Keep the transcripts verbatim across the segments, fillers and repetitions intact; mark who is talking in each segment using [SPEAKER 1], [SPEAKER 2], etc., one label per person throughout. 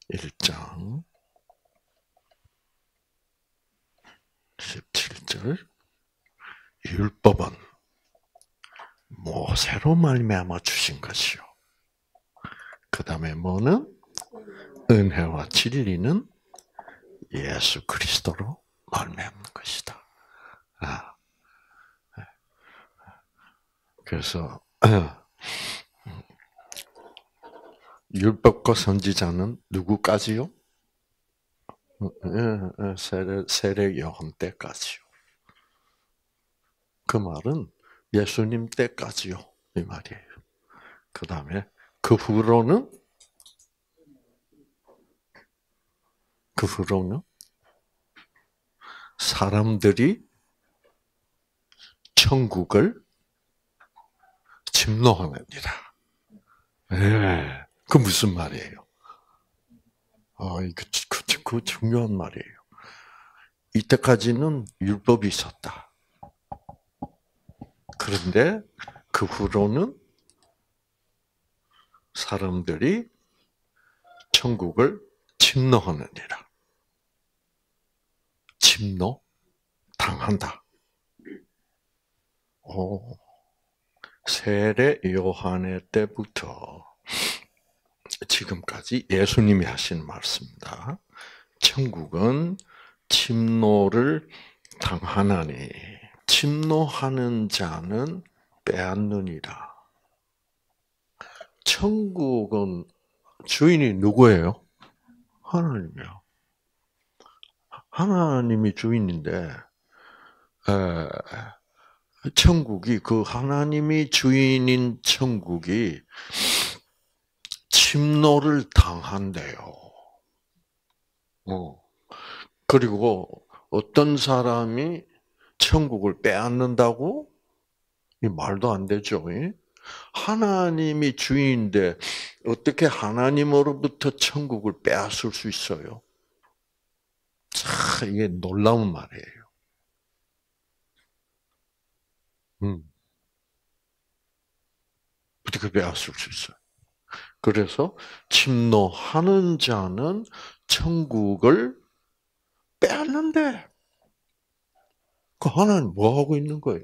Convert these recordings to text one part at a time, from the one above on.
[SPEAKER 1] 일 장 십칠 절 율법은 모세로 말미암아 주신 것이요. 그 다음에 뭐는? 은혜와 진리는 예수 그리스도로 말미암는 것이다. 아, 그래서 율법과 선지자는 누구까지요? 세례, 세례 요한 때까지요. 그 말은 예수님 때까지요. 이 말이에요. 그 다음에 그 후로는 그 후로는 사람들이 천국을 침노하느니라. 예, 그 무슨 말이에요? 아, 이거 그, 그, 그 중요한 말이에요. 이때까지는 율법이 있었다. 그런데 그 후로는 사람들이 천국을 침노하느니라. 침노 당한다. 오, 세례 요한의 때부터 지금까지 예수님이 하신 말씀입니다. 천국은 침노를 당하나니 침노하는 자는 빼앗느니라. 천국은 주인이 누구예요? 하나님이요. 하나님이 주인인데 에, 천국이 그 하나님이 주인인 천국이 침노를 당한대요. 어. 그리고 어떤 사람이 천국을 빼앗는다고? 이 말도 안 되죠. 하나님이 주인인데 어떻게 하나님으로부터 천국을 빼앗을 수 있어요? 참 이게 놀라운 말이에요. 음. 어떻게 빼앗을 수 있어요? 그래서 침노하는 자는 천국을 빼앗는데 그 하나님 뭐 하고 있는 거예요?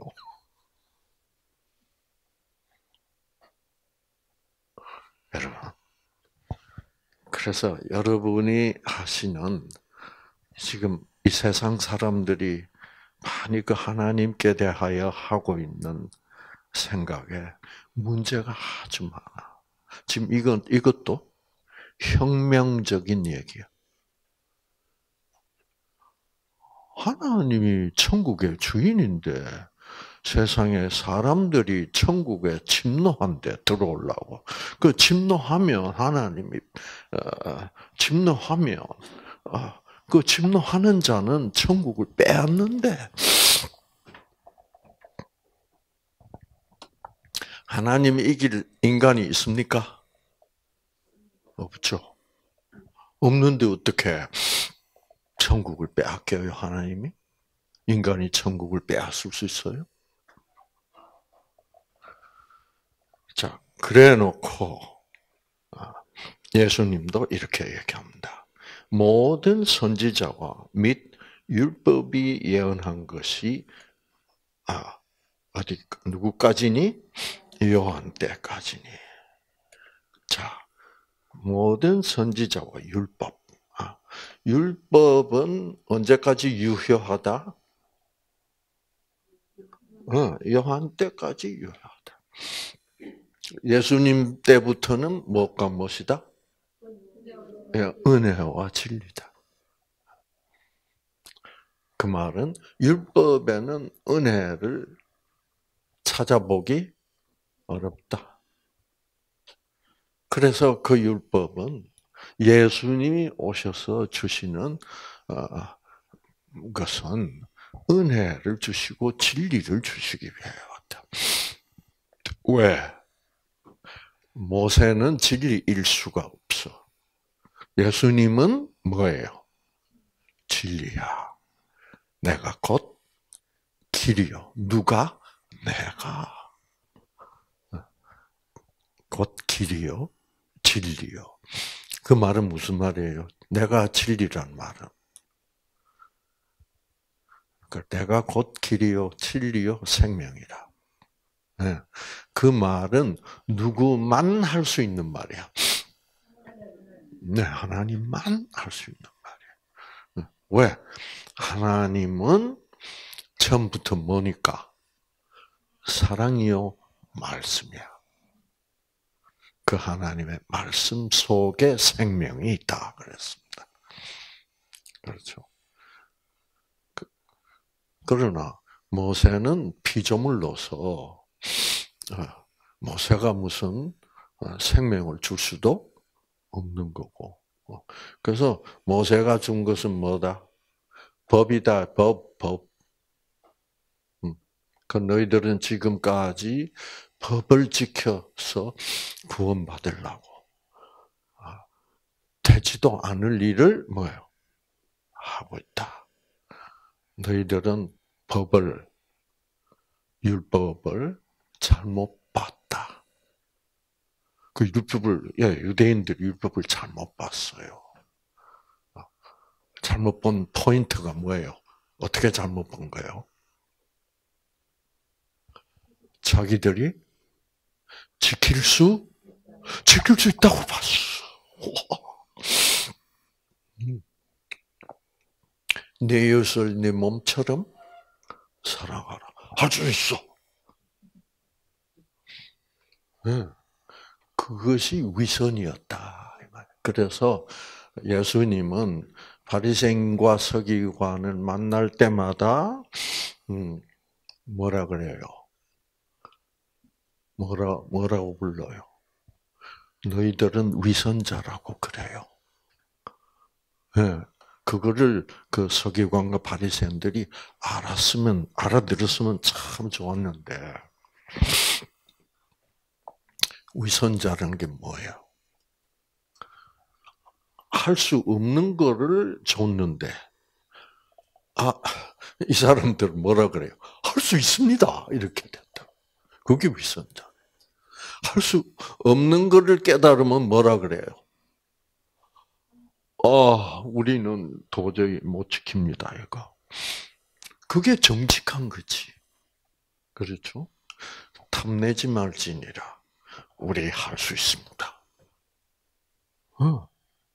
[SPEAKER 1] 여러분. 그래서 여러분이 하시는 지금 이 세상 사람들이 많이 그 하나님께 대하여 하고 있는 생각에 문제가 아주 많아. 지금 이건 이것도 혁명적인 얘기야. 하나님이 천국의 주인인데 세상에 사람들이 천국에 침노한데 들어오려고. 그 침노하면 하나님이 어, 침노하면 어, 그 침노하는 자는 천국을 빼앗는데 하나님이 이길 인간이 있습니까? 없죠. 없는데 어떻게 천국을 빼앗겨요, 하나님이? 인간이 천국을 빼앗을 수 있어요? 자, 그래 놓고 예수님도 이렇게 얘기합니다. 모든 선지자와 및 율법이 예언한 것이 아, 어디 누구까지니? 요한 때까지니. 자, 모든 선지자와 율법. 아, 율법은 언제까지 유효하다? 어, 요한 때까지 유효하다. 예수님 때부터는 무엇과 무엇이다? 은혜와 진리다. 그 말은 율법에는 은혜를 찾아보기 어렵다. 그래서 그 율법은 예수님이 오셔서 주시는 것은 은혜를 주시고 진리를 주시기 위해 왔다. 왜? 모세는 진리일 수가 없어. 예수님은 뭐예요? 진리야. 내가 곧 길이요. 누가? 내가. 곧 길이요. 진리요. 그 말은 무슨 말이에요? 내가 진리란 말은. 그러니까 내가 곧 길이요, 진리요, 생명이라. 네. 그 말은 누구만 할 수 있는 말이야. 네, 하나님만 할 수 있는 말이야. 왜? 하나님은 처음부터 뭐니까? 사랑이요, 말씀이야. 그 하나님의 말씀 속에 생명이 있다 그랬습니다. 그렇죠. 그, 그러나 모세는 피조물로서 모세가 무슨 생명을 줄 수도 없는 거고. 그래서 모세가 준 것은 뭐다? 법이다. 법, 법. 그 너희들은 지금까지 법을 지켜서 구원받으려고 되지도 않을 일을 뭐예요? 하고 있다. 너희들은 법을, 율법을 잘못 봤다. 그 율법을, 예, 유대인들이 율법을 잘못 봤어요. 잘못 본 포인트가 뭐예요? 어떻게 잘못 본 거예요? 자기들이 지킬 수, 지킬 수 있다고 봤어. 내 이웃을 내 몸처럼 사랑하라. 할 수 있어. 네. 그것이 위선이었다. 그래서 예수님은 바리새인과 서기관을 만날 때마다 음, 뭐라 그래요? 뭐라 뭐라고 불러요? 너희들은 위선자라고 그래요. 네. 그거를 그 서기관과 바리새인들이 알았으면 알아들었으면 참 좋았는데 위선자라는 게 뭐예요? 할 수 없는 거를 줬는데 아, 이 사람들 뭐라 그래요? 할 수 있습니다. 이렇게 됐다. 그게 위선자. 할 수 없는 거를 깨달으면 뭐라 그래요? 아, 우리는 도저히 못 지킵니다, 이거. 그게 정직한 거지. 그렇죠? 탐내지 말지니라. 우리 할 수 있습니다. 어.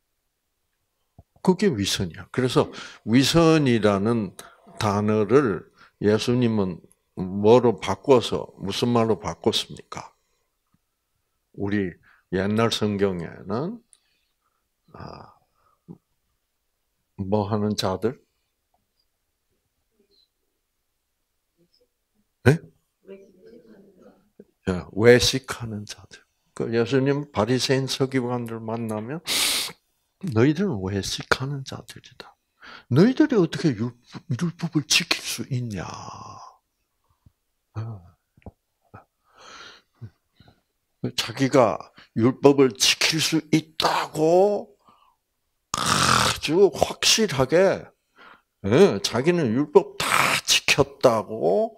[SPEAKER 1] 그게 위선이야. 그래서 위선이라는 단어를 예수님은 뭐로 바꿔서 무슨 말로 바꿨습니까? 우리 옛날 성경에는 아, 뭐 하는 자들? 네? 외식하는 자들. 그 예수님 바리새인 서기관들 만나면 너희들은 외식하는 자들이다. 너희들이 어떻게 율법, 율법을 지킬 수 있냐? 자기가 율법을 지킬 수 있다고 아주 확실하게 자기는 율법 다 지켰다고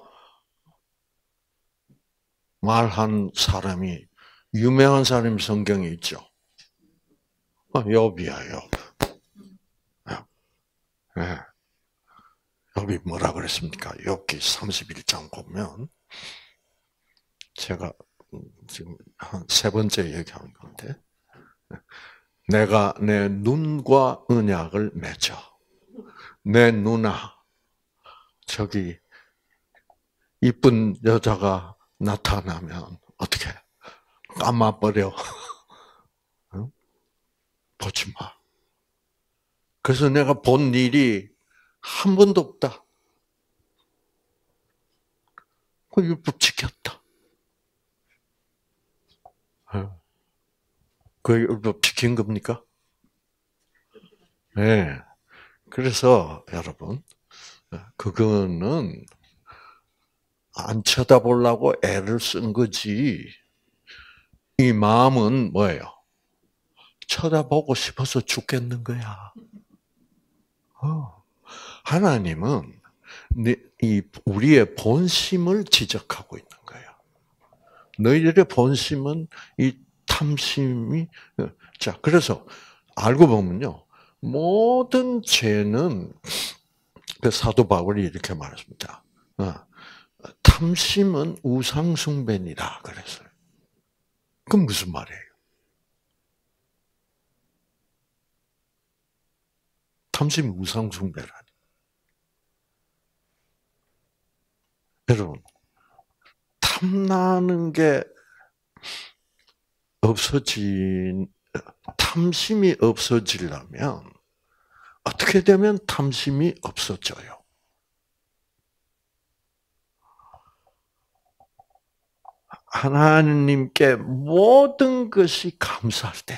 [SPEAKER 1] 말한 사람이 유명한 사람이 성경에 있죠. 욥이야, 욥. 네. 욥이 뭐라 그랬습니까? 욥기 삼십일 장 보면 제가 지금 한 세 번째 얘기하는 건데 내가 내 눈과 언약을 맺어. 내 누나 저기 이쁜 여자가 나타나면 어떻게 감아버려. 응? 보지 마. 그래서 내가 본 일이 한 번도 없다. 그 율법 지켰다. 그 율법 지킨 겁니까? 네. 그래서 여러분, 그거는 안 쳐다보려고 애를 쓴 거지. 이 마음은 뭐예요? 쳐다보고 싶어서 죽겠는 거야. 어. 하나님은 이 우리의 본심을 지적하고 있는 거야. 너희들의 본심은 이 탐심이 자 그래서 알고 보면요. 모든 죄는 그 사도 바울이 이렇게 말했습니다. 어, 탐심은 우상숭배니라 그랬어요. 그건 무슨 말이에요? 탐심이 우상숭배라니. 여러분, 탐나는 게 없어진, 탐심이 없어지려면 어떻게 되면 탐심이 없어져요? 하나님께 모든 것이 감사할 때야.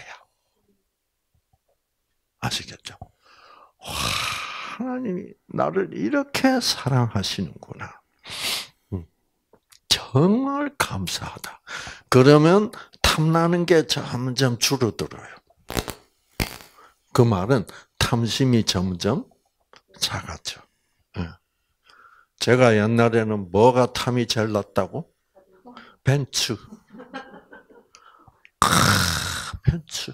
[SPEAKER 1] 아시겠죠? 와, 하나님이 나를 이렇게 사랑하시는구나. 정말 감사하다. 그러면 탐나는 게 점점 줄어들어요. 그 말은 탐심이 점점 작아져. 제가 옛날에는 뭐가 탐이 제일 났다고? 벤츠. 크, 벤츠.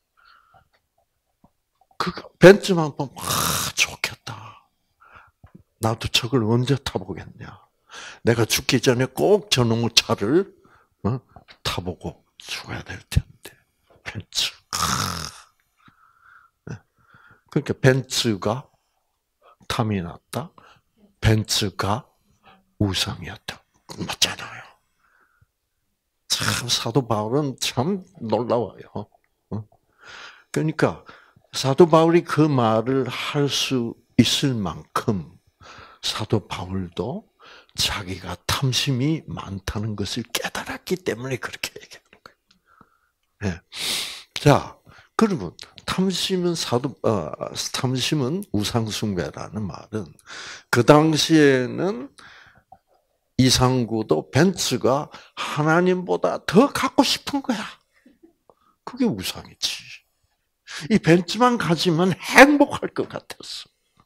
[SPEAKER 1] 그 벤츠만 보면 아, 좋겠다. 나도 저걸 언제 타보겠냐. 내가 죽기 전에 꼭 저놈의 차를 어? 타보고 죽어야 될 텐데. 벤츠. 그러니까 벤츠가 탐이 났다. 벤츠가 우상이었다. 맞잖아요. 참 사도 바울은 참 놀라워요. 그러니까 사도 바울이 그 말을 할 수 있을 만큼 사도 바울도 자기가 탐심이 많다는 것을 깨달았기 때문에 그렇게 얘기하는 거예요. 네. 자, 그러면 탐심은 사도 어, 탐심은 우상숭배라는 말은 그 당시에는 이상구도 벤츠가 하나님보다 더 갖고 싶은 거야. 그게 우상이지. 이 벤츠만 가지면 행복할 것 같았어.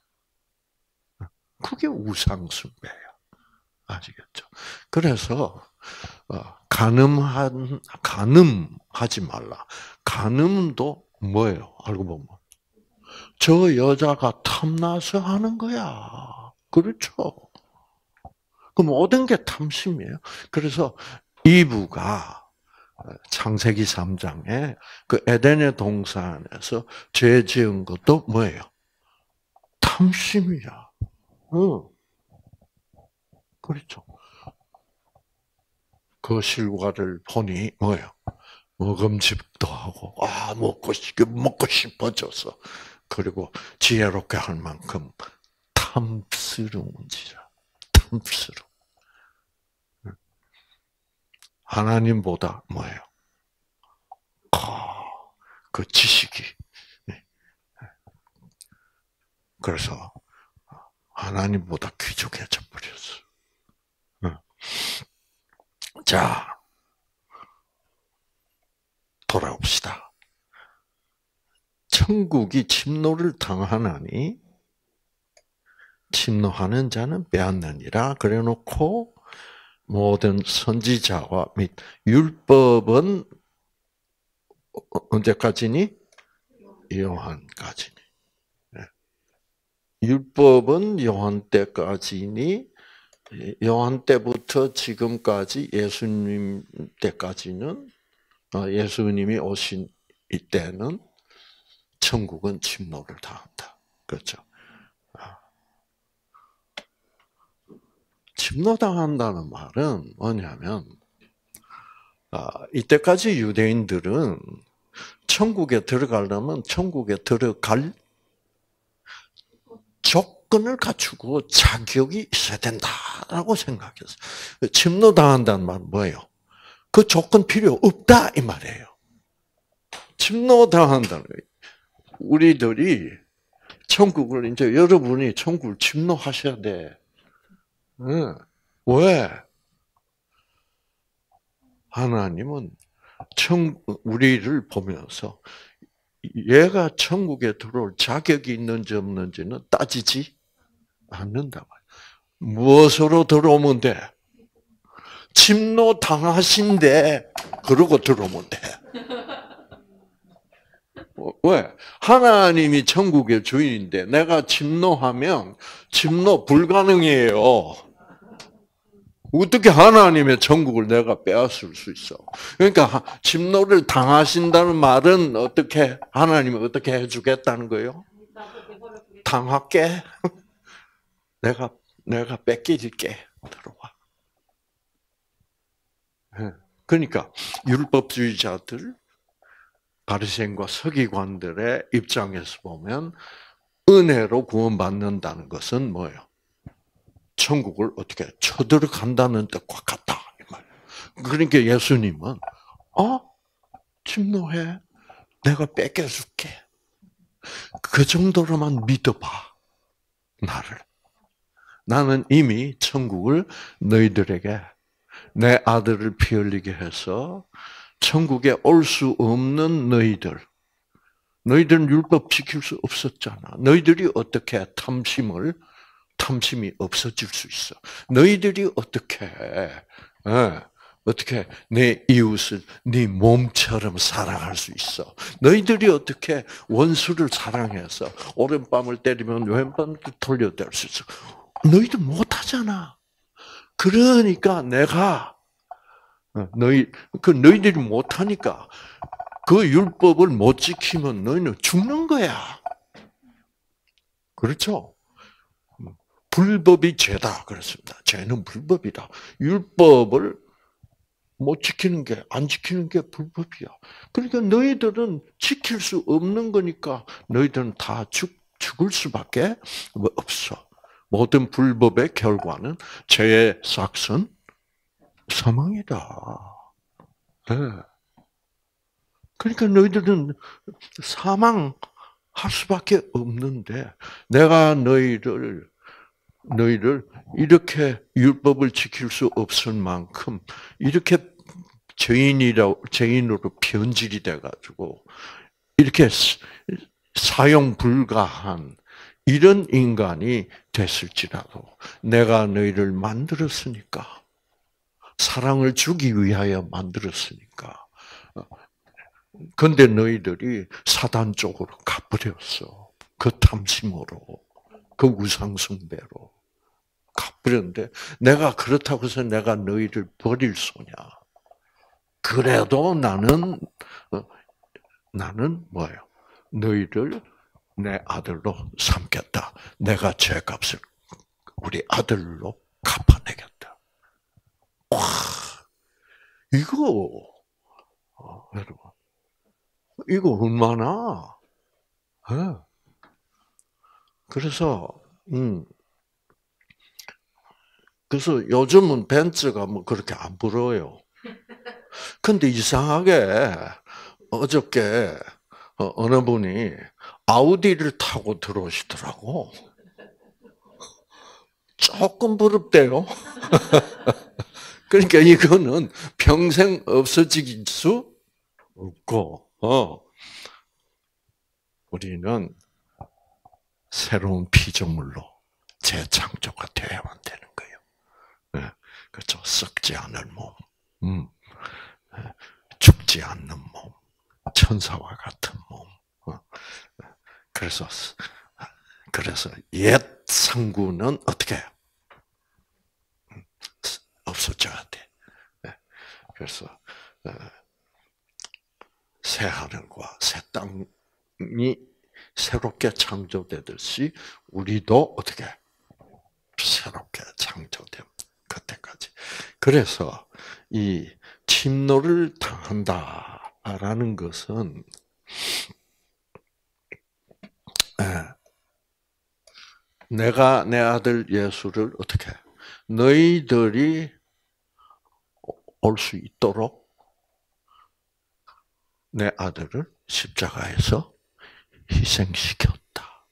[SPEAKER 1] 그게 우상숭배야. 아시겠죠? 그래서 간음한 간음하지 말라. 간음도 뭐예요? 알고 보면 저 여자가 탐나서 하는 거야. 그렇죠? 그럼 모든 게 탐심이에요. 그래서 이브가 창세기 삼 장에 그 에덴의 동산에서 죄 지은 것도 뭐예요? 탐심이야. 응. 그렇죠. 그 실과를 보니 뭐예요? 먹음직도 하고 아 먹고 싶 먹고 싶어져서 그리고 지혜롭게 할 만큼 탐스러운지라 탐스러워. 하나님보다 뭐예요? 그 지식이. 그래서 하나님보다 귀족해져 버렸어. 자, 돌아옵시다. 천국이 침노를 당하나니 침노하는 자는 빼앗느니라 그래놓고 모든 선지자와 및 율법은 언제까지니? 요한까지니. 율법은 요한 때까지니 요한 때부터 지금까지 예수님 때까지는 예수님이 오신 이때는 천국은 침노를 당한다. 그렇죠? 침노당한다는 말은 뭐냐면 이때까지 유대인들은 천국에 들어가려면 천국에 들어갈 조건을 갖추고 자격이 있어야 된다라고 생각했어요. 침노당한다는 말은 뭐예요? 그 조건 필요 없다 이 말이에요. 침노당한다는 거예요. 우리들이 천국을 이제 여러분이 천국을 침노하셔야 돼. 응. 왜? 하나님은 천 우리를 보면서 얘가 천국에 들어올 자격이 있는지 없는지는 따지지 않는다. 무엇으로 들어오면 돼? 침노 당하신데 그러고 들어오면 돼. 왜? 하나님이 천국의 주인인데 내가 침노하면 침노 불가능해요. 어떻게 하나님의 천국을 내가 빼앗을 수 있어? 그러니까 침노를 당하신다는 말은 어떻게 하나님이 어떻게 해주겠다는 거예요? 당할게. 내가 내가 뺏기질게. 들어와. 그러니까 율법주의자들, 바리새인과 서기관들의 입장에서 보면 은혜로 구원받는다는 것은 뭐예요? 천국을 어떻게 쳐들어간다는 뜻과 같다. 그러니까 예수님은 어? 침노해. 내가 뺏겨줄게. 그 정도로만 믿어봐. 나를. 나는 이미 천국을 너희들에게 내 아들을 피 흘리게 해서 천국에 올 수 없는 너희들. 너희들은 율법 지킬 수 없었잖아. 너희들이 어떻게 탐심을 탐심이 없어질 수 있어. 너희들이 어떻게 예, 어떻게 내 이웃을 네 몸처럼 사랑할 수 있어. 너희들이 어떻게 원수를 사랑해서 오른밤을 때리면 왼밤을 돌려댈 수 있어. 너희들 못하잖아. 그러니까 내가 너희 그 너희들이 못하니까 그 율법을 못 지키면 너희는 죽는 거야. 그렇죠? 불법이 죄다 그렇습니다. 죄는 불법이다. 율법을 못 지키는 게, 안 지키는 게 불법이야. 그러니까 너희들은 지킬 수 없는 거니까 너희들은 다 죽, 죽을 수밖에 없어. 모든 불법의 결과는 죄의 삭은 사망이다. 네. 그러니까 너희들은 사망할 수밖에 없는데 내가 너희를 너희를 이렇게 율법을 지킬 수 없을 만큼 이렇게 죄인이라 죄인으로 변질이 돼가지고 이렇게 사용 불가한 이런 인간이 됐을지라도 내가 너희를 만들었으니까 사랑을 주기 위하여 만들었으니까. 근데 너희들이 사단 쪽으로 가버렸어. 그 탐심으로, 그 우상숭배로 가버렸는데 내가 그렇다고 해서 내가 너희를 버릴 소냐? 그래도 나는 나는 뭐예요? 너희를 내 아들로 삼겠다. 내가 죄값을 우리 아들로 갚아내겠다. 와, 이거 어, 여러분, 이거 얼마나? 네. 그래서 음, 그래서 요즘은 벤츠가 뭐 그렇게 안 부러워요. 근데 이상하게 어저께 어느 분이 아우디를 타고 들어오시더라고. 조금 부럽대요. 그러니까 이거는 평생 없어질 수 없고, 어, 우리는 새로운 피조물로 재창조가 되어야만 되는 거예요. 네, 그렇죠. 썩지 않을 몸, 음, 죽지 않는 몸, 천사와 같은 몸. 어. 그래서 그래서 옛 상구는 어떻게 없어져야 돼. 그래서 새 하늘과 새 땅이 새롭게 창조되듯이 우리도 어떻게 새롭게 창조됨 그때까지. 그래서 이 침노를 당한다라는 것은 내가 내 아들 예수를 어떻게 너희들이 올 수 있도록 내 아들을 십자가에서 희생시켰다.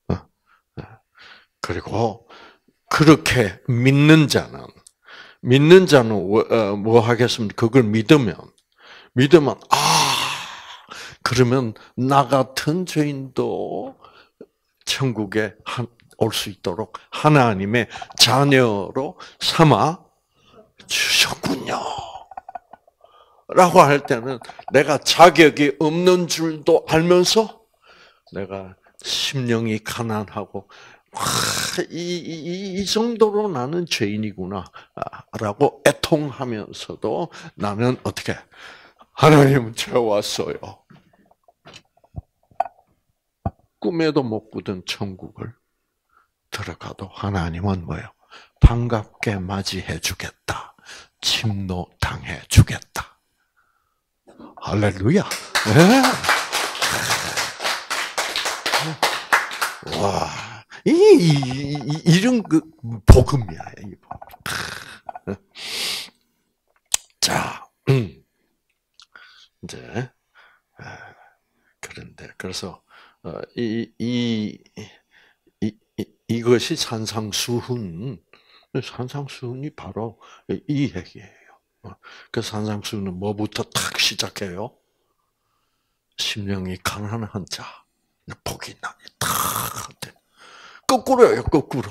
[SPEAKER 1] 그리고 그렇게 믿는 자는 믿는 자는 뭐 하겠습니까? 그걸 믿으면 믿으면 아 그러면 나 같은 죄인도 천국에 올 수 있도록 하나님의 자녀로 삼아 주셨군요. 라고 할 때는 내가 자격이 없는 줄도 알면서 내가 심령이 가난하고 와, 이, 이, 이 정도로 나는 죄인이구나 라고 애통하면서도 나는 어떻게 하나님은 채웠어요. 꿈에도 못 꾸던 천국을 들어가도 하나님은 뭐예요? 반갑게 맞이해 주겠다. 침노 당해 주겠다. 할렐루야. 네. 와, 이, 이, 이 이런 그 복음이야. 이 복음. 자, 음. 이제 그런데 그래서 이, 이, 이, 이 이것이 산상수훈, 산상수훈이 바로 이 얘기예요. 그 산상수훈은 뭐부터 탁 시작해요? 심령이 가난한 자, 복이 나니 탁 거꾸로예요, 거꾸로.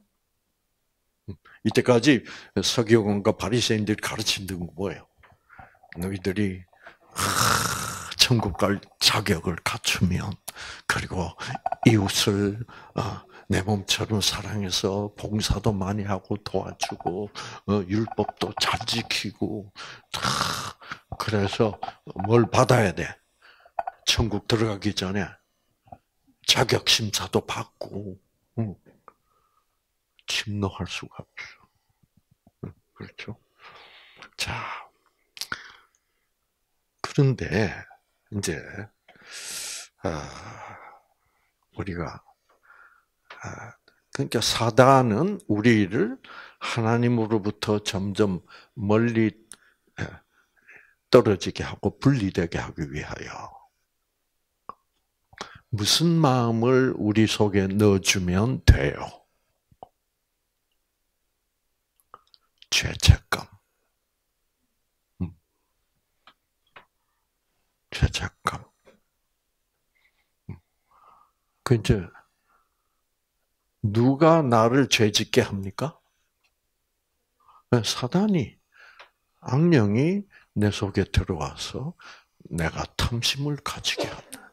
[SPEAKER 1] 이때까지 서기관과 바리새인들이 가르친 건 뭐예요? 너희들이 천국 갈 자격을 갖추면, 그리고 이웃을 내 몸처럼 사랑해서 봉사도 많이 하고 도와주고 율법도 잘 지키고, 그래서 뭘 받아야 돼? 천국 들어가기 전에 자격 심사도 받고 침노할 수가 없어. 그렇죠? 자, 그런데 이제 우리가 그러니까 사단은 우리를 하나님으로부터 점점 멀리 떨어지게 하고 분리되게 하기 위하여 무슨 마음을 우리 속에 넣어주면 돼요? 죄책감. 음. 죄책감. 음. 그 이제 누가 나를 죄짓게 합니까? 사단이, 악령이 내 속에 들어와서 내가 탐심을 가지게 한다.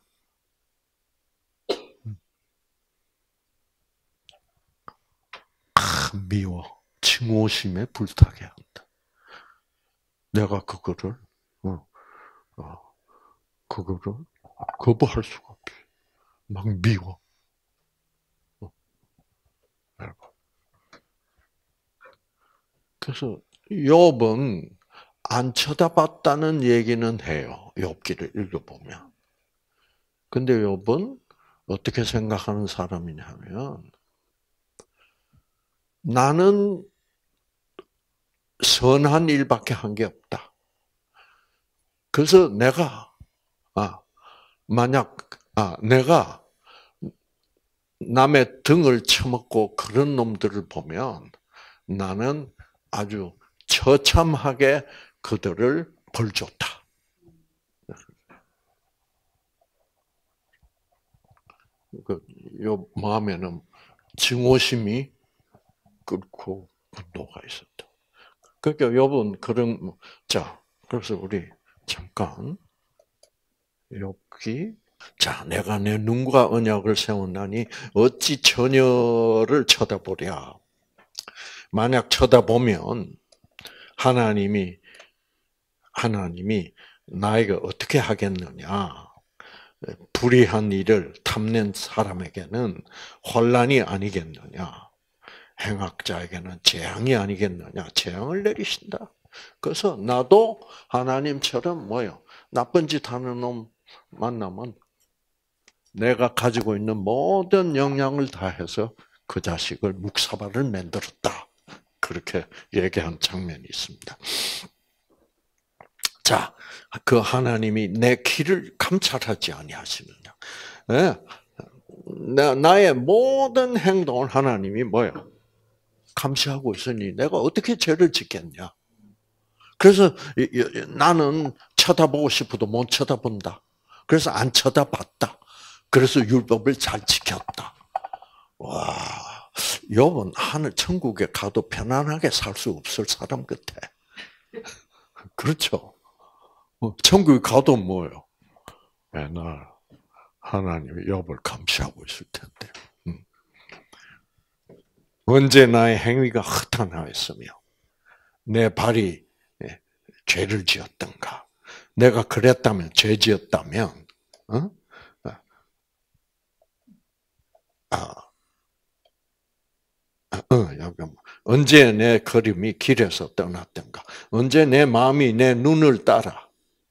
[SPEAKER 1] 아, 미워. 증오심에 불타게 한다. 내가 그거를, 어, 어, 그거를 거부할 수가 없어. 막 미워. 어. 그래서 욥은 안 쳐다봤다는 얘기는 해요. 욥기를 읽어보면. 근데 욥은 어떻게 생각하는 사람이냐면, 나는 선한 일밖에 한 게 없다. 그래서 내가, 아, 만약, 아, 내가 남의 등을 쳐먹고 그런 놈들을 보면 나는 아주 처참하게 그들을 벌줬다. 그, 요 마음에는 증오심이 끓고 분노가 있었다. 그러니까 욥은 그런, 자, 그래서 우리 잠깐 욥기, 자, 내가 내 눈과 언약을 세웠나니 어찌 처녀를 쳐다보랴. 만약 쳐다보면 하나님이 하나님이 나에게 어떻게 하겠느냐? 불의한 일을 탐낸 사람에게는 혼란이 아니겠느냐? 행악자에게는 재앙이 아니겠느냐? 재앙을 내리신다. 그래서 나도 하나님처럼 뭐요? 나쁜 짓 하는 놈 만나면 내가 가지고 있는 모든 역량을 다해서 그 자식을 묵사발을 만들었다. 그렇게 얘기한 장면이 있습니다. 자, 그 하나님이 내 길을 감찰하지 아니하시느냐? 네. 나의 모든 행동을 하나님이 뭐예요? 감시하고 있으니 내가 어떻게 죄를 짓겠냐? 그래서 나는 쳐다보고 싶어도 못 쳐다본다. 그래서 안 쳐다봤다. 그래서 율법을 잘 지켰다. 와, 욥은 하늘 천국에 가도 편안하게 살 수 없을 사람 같아. 그렇죠? 어, 천국에 가도 뭐요? 맨날 하나님의 욥을 감시하고 있을 텐데. 음. 언제 나의 행위가 허탄하였으며 내 발이 죄를 지었던가? 내가 그랬다면, 죄 지었다면, 어? 아, 어, 잠깐만. 언제 내 걸음이 길에서 떠났던가? 언제 내 마음이 내 눈을 따라,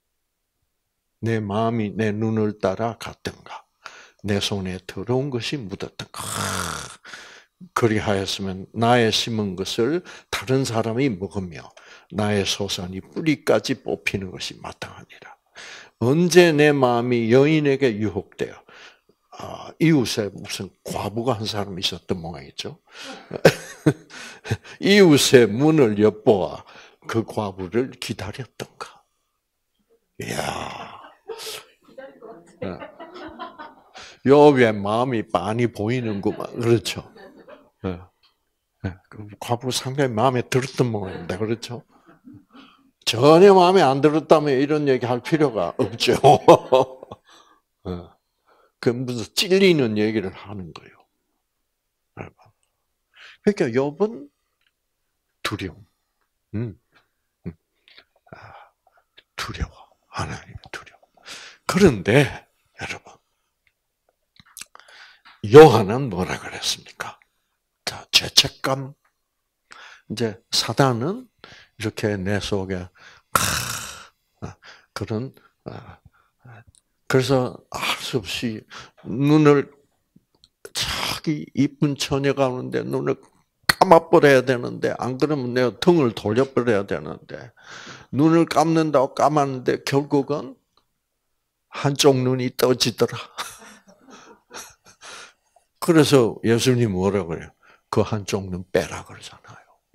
[SPEAKER 1] 내 마음이 내 눈을 따라 갔던가? 내 손에 더러운 것이 묻었던가? 그리하였으면 나의 심은 것을 다른 사람이 먹으며 나의 소산이 뿌리까지 뽑히는 것이 마땅하니라. 언제 내 마음이 여인에게 유혹되어 아, 이웃에 무슨 과부가 한 사람이 있었던 모양이죠. 이웃의 문을 엿보아 그 과부를 기다렸던가. 이야. 욥의 마음이 많이 보이는구만. 그렇죠. 과부 상당히 마음에 들었던 모양인데, 그렇죠? 전혀 마음에 안 들었다면 이런 얘기 할 필요가 없죠. 그 무슨 찔리는 얘기를 하는 거예요. 그러니까 욥은 두려움. 음, 음. 아, 두려워. 하나님 두려워. 그런데 여러분, 요한은 뭐라 그랬습니까? 자, 죄책감. 이제 사단은 이렇게 내 속에 그런 그래서 할 수 없이 눈을 자기 이쁜 처녀가 오는데 눈을 감아버려야 되는데 안 그러면 내가 등을 돌려버려야 되는데 눈을 감는다고 감았는데 결국은 한쪽 눈이 떠지더라. 그래서 예수님 뭐라 그래요? 그 한쪽 눈 빼라 그러잖아요.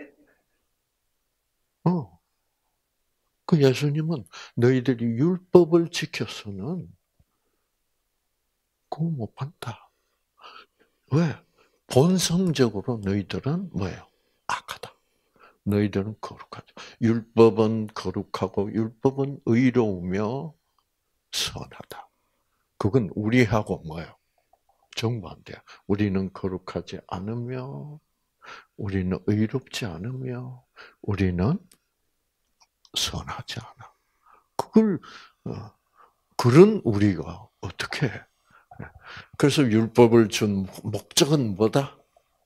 [SPEAKER 1] 어. 그 예수님은 너희들이 율법을 지켰으면 그거 못 판다. 왜? 본성적으로 너희들은 뭐예요? 악하다. 너희들은 거룩하다. 율법은 거룩하고 율법은 의로우며 선하다. 그건 우리하고 뭐예요? 정반대야. 우리는 거룩하지 않으며, 우리는 의롭지 않으며, 우리는 선하지 않아. 그걸 그런 우리가 어떻게 해? 그래서 율법을 준 목적은 뭐다?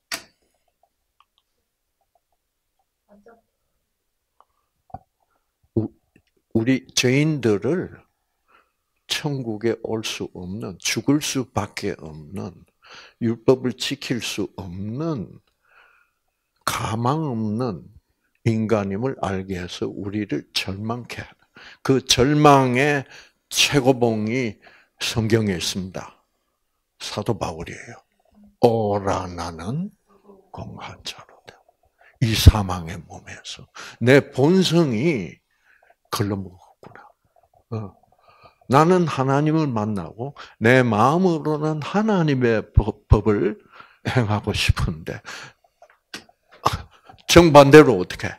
[SPEAKER 1] 우리 죄인들을 천국에 올 수 없는, 죽을 수밖에 없는, 율법을 지킬 수 없는, 가망 없는 인간임을 알게 해서 우리를 절망케 하다. 그 절망의 최고봉이 성경에 있습니다. 사도 바울이에요. 오라 나는 공한 자로 되고 이 사망의 몸에서 내 본성이 걸러먹었구나. 어. 나는 하나님을 만나고 내 마음으로는 하나님의 법을 행하고 싶은데 정반대로 어떻게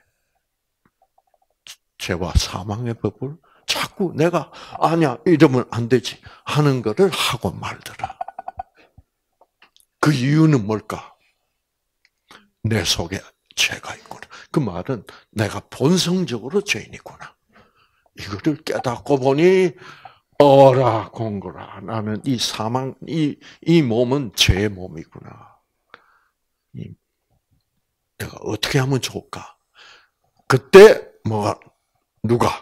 [SPEAKER 1] 죄와 사망의 법을 자꾸 내가 아니야 이러면 안 되지 하는 것을 하고 말더라. 그 이유는 뭘까? 내 속에 죄가 있구나. 그 말은 내가 본성적으로 죄인이구나. 이거를 깨닫고 보니 어라 공고라. 나는 이 사망, 이, 이 몸은 죄의 몸이구나. 이, 내가 어떻게 하면 좋을까? 그때 뭐가 누가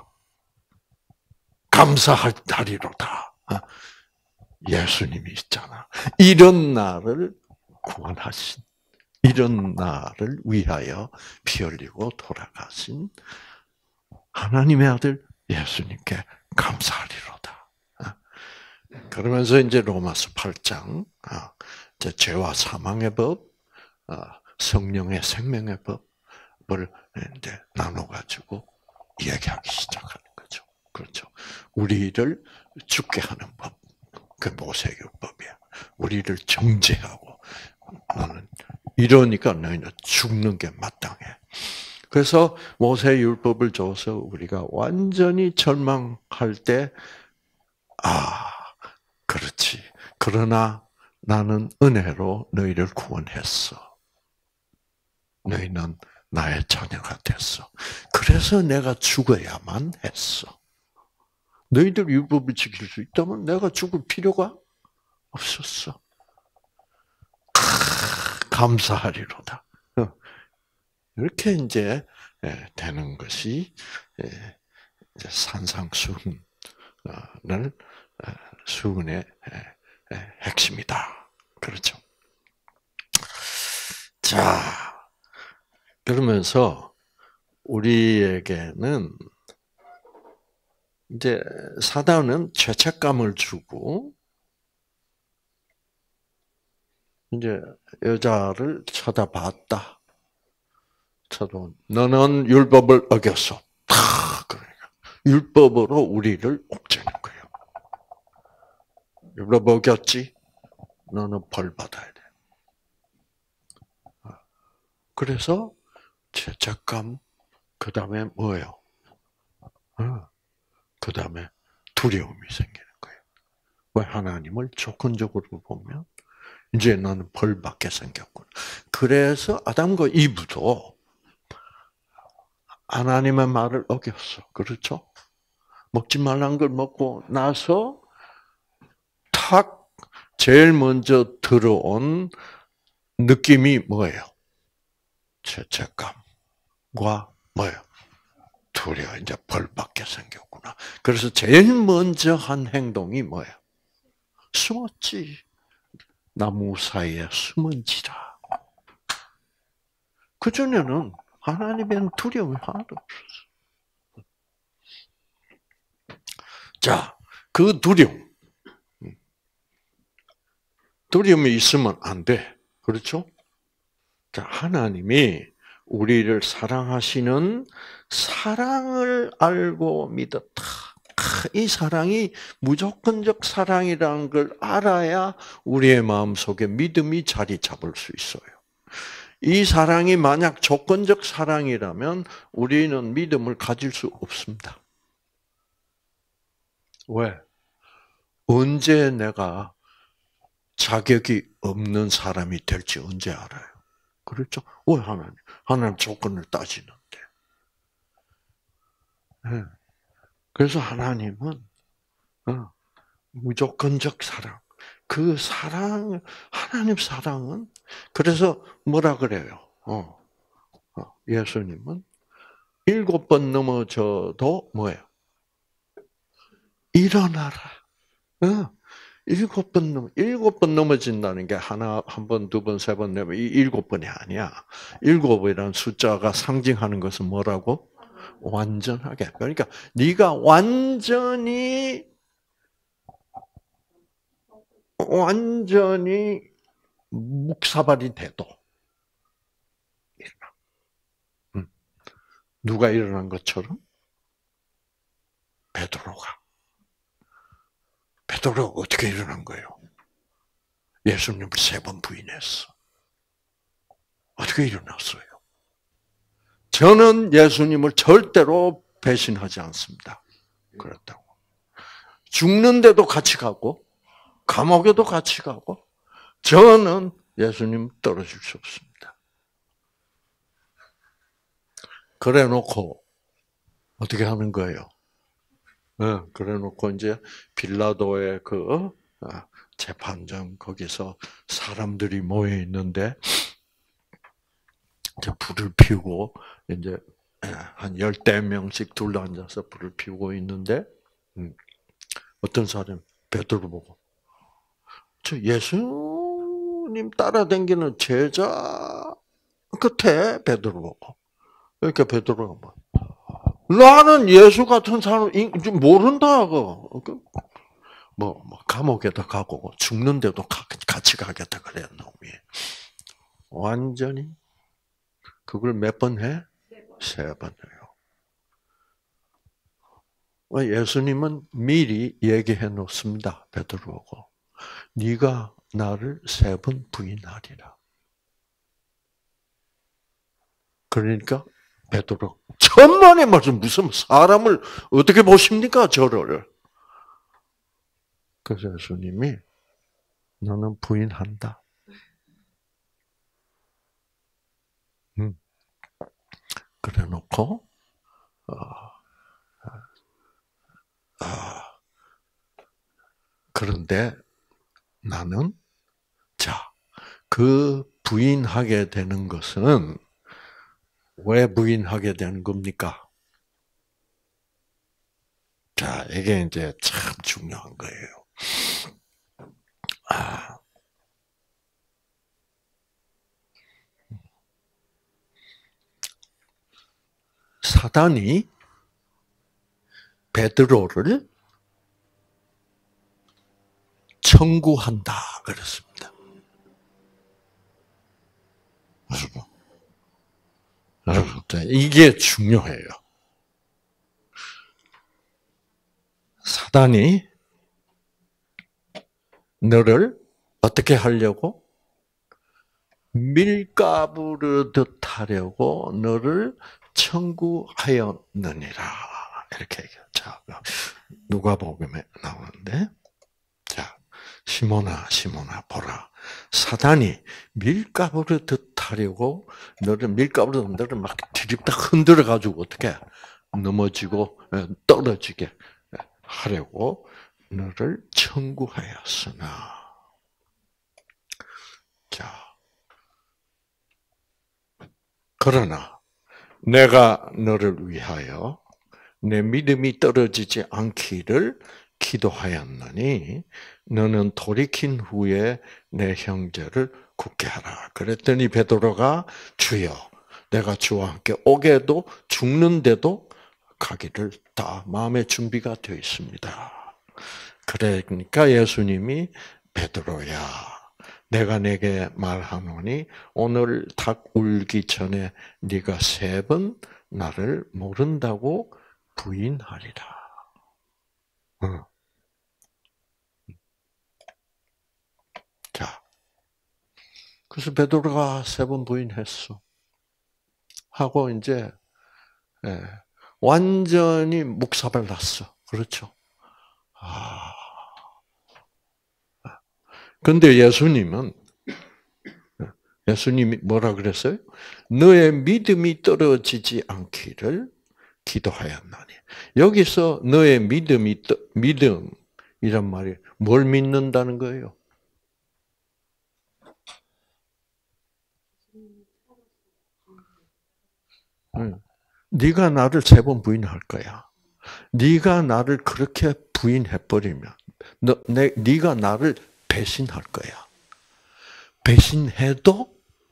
[SPEAKER 1] 감사하리로다. 예수님이 있잖아. 이런 나를 구원하신, 이런 나를 위하여 피 흘리고 돌아가신 하나님의 아들 예수님께 감사하리로다. 그러면서 이제 로마서 팔 장, 이제 죄와 사망의 법, 성령의 생명의 법을 이제 나눠가지고 이야기하기 시작하는 거죠. 그렇죠. 우리를 죽게 하는 법. 그 모세율법이야. 우리를 정죄하고 너는 이러니까 너희는 죽는 게 마땅해. 그래서 모세 율법을 줘서 우리가 완전히 절망할 때, 아, 그렇지. 그러나 나는 은혜로 너희를 구원했어. 너희는 나의 자녀가 됐어. 그래서 내가 죽어야만 했어. 너희들 율법을 지킬 수 있다면 내가 죽을 필요가 없었어. 감사하리로다. 이렇게 이제 되는 것이 산상수훈을 수훈의 핵심이다. 그렇죠. 자, 그러면서 우리에게는 이제 사단은 죄책감을 주고 이제 여자를 쳐다봤다. 쳐도 너는 율법을 어겼어. 다 그러니까 율법으로 우리를 옥죄는 거예요. 율법 어겼지? 너는 벌 받아야 돼. 그래서 죄책감, 그 다음에 뭐예요? 그 다음에 두려움이 생기는 거예요. 왜? 하나님을 조건적으로 보면 이제 너는 벌 받게 생겼구나. 그래서 아담과 이브도 하나님의 말을 어겼어. 그렇죠? 먹지 말란 걸 먹고 나서 탁 제일 먼저 들어온 느낌이 뭐예요? 죄책감과 뭐예요? 두려워. 이제 벌 받게 생겼구나. 그래서 제일 먼저 한 행동이 뭐예요? 숨었지. 나무 사이에 숨은지라. 그전에는 하나님의 두려움이 하나도 없었어. 자, 그 두려움. 두려움이 있으면 안 돼. 그렇죠? 자, 하나님이 우리를 사랑하시는 사랑을 알고 믿었다. 이 사랑이 무조건적 사랑이라는 걸 알아야 우리의 마음속에 믿음이 자리 잡을 수 있어요. 이 사랑이 만약 조건적 사랑이라면 우리는 믿음을 가질 수 없습니다. 왜? 언제 내가 자격이 없는 사람이 될지 언제 알아요? 그렇죠? 왜 하나님? 하나님 조건을 따지는데. 네. 그래서 하나님은 어, 무조건적 사랑. 그 사랑, 하나님 사랑은 그래서 뭐라 그래요? 어, 어, 예수님은 일곱 번 넘어져도 뭐예요? 일어나라. 어, 일곱 번 넘, 일곱 번 넘어진다는 게 하나, 한 번, 두 번, 세 번, 네 번, 이 일곱 번이 아니야. 일곱이라는 숫자가 상징하는 것은 뭐라고? 완전하게. 그러니까 네가 완전히 완전히 묵사발이 돼도 일어나. 음. 누가 일어난 것처럼? 베드로가. 베드로가 어떻게 일어난 거예요? 예수님을 세 번 부인했어. 어떻게 일어났어요? 저는 예수님을 절대로 배신하지 않습니다. 그렇다고. 죽는데도 같이 가고, 감옥에도 같이 가고, 저는 예수님 떨어질 수 없습니다. 그래 놓고, 어떻게 하는 거예요? 네, 그래 놓고 이제 빌라도의 그 재판장 거기서 사람들이 모여 있는데, 이제 불을 피우고, 이제 한 열대 명씩 둘러앉아서 불을 피우고 있는데, 어떤 사람, 베드로 보고, 저 예수님 따라다니는 제자 끝에 베드로 보고, 그러니까 베드로가 뭐, 나는 예수 같은 사람 모른다, 그. 뭐, 뭐 감옥에도 가고 죽는데도 같이 가겠다 그래 놈이. 완전히 그걸 몇 번 해? 세 번 해요. 예수님은 미리 얘기해 놓습니다. 베드로하고. 네가 나를 세 번 부인하리라. 그러니까 베드로 천만의 말씀 무슨 사람을 어떻게 보십니까 저를? 그래서 예수님이 너는 부인한다. 음. 그래놓고 어, 어, 그런데 나는 자, 그 부인하게 되는 것은 왜 부인하게 되는 겁니까? 자, 이게 이제 참 중요한 거예요. 아, 사단이 베드로를 청구한다 그랬습니다. 여러분, 이게 중요해요. 사단이 너를 어떻게 하려고? 밀가부르듯 하려고 너를 청구하였느니라. 이렇게 얘기하죠. 누가복음에 나오는데, 자, 시몬아, 시몬아, 보라. 사단이 밀가부르듯 하려고 너를 밀가부르듯 너를 막 뒤집다 흔들어 가지고 어떻게 넘어지고 떨어지게 하려고 너를 청구하였으나. 자, 그러나 내가 너를 위하여 내 믿음이 떨어지지 않기를 기도하였느니 너는 돌이킨 후에 내 형제를 굳게 하라. 그랬더니 베드로가 주여 내가 주와 함께 오게도 죽는데도 가기를 다 마음의 준비가 되어 있습니다. 그러니까 예수님이 베드로야 내가 내게 말하노니 오늘 닭 울기 전에 네가 세 번 나를 모른다고 부인하리라. 응. 자, 그래서 베드로가 세 번 부인했어. 하고 이제 예, 완전히 묵사발 났어. 그렇죠? 아. 근데 예수님은 예수님이 뭐라 그랬어요? 너의 믿음이 떨어지지 않기를 기도하였나니. 여기서 너의 믿음이 믿음이란 말이 뭘 믿는다는 거예요? 응. 네가 나를 세 번 부인할 거야. 네가 나를 그렇게 부인해 버리면 너, 내, 네가 나를 배신할 거야. 배신해도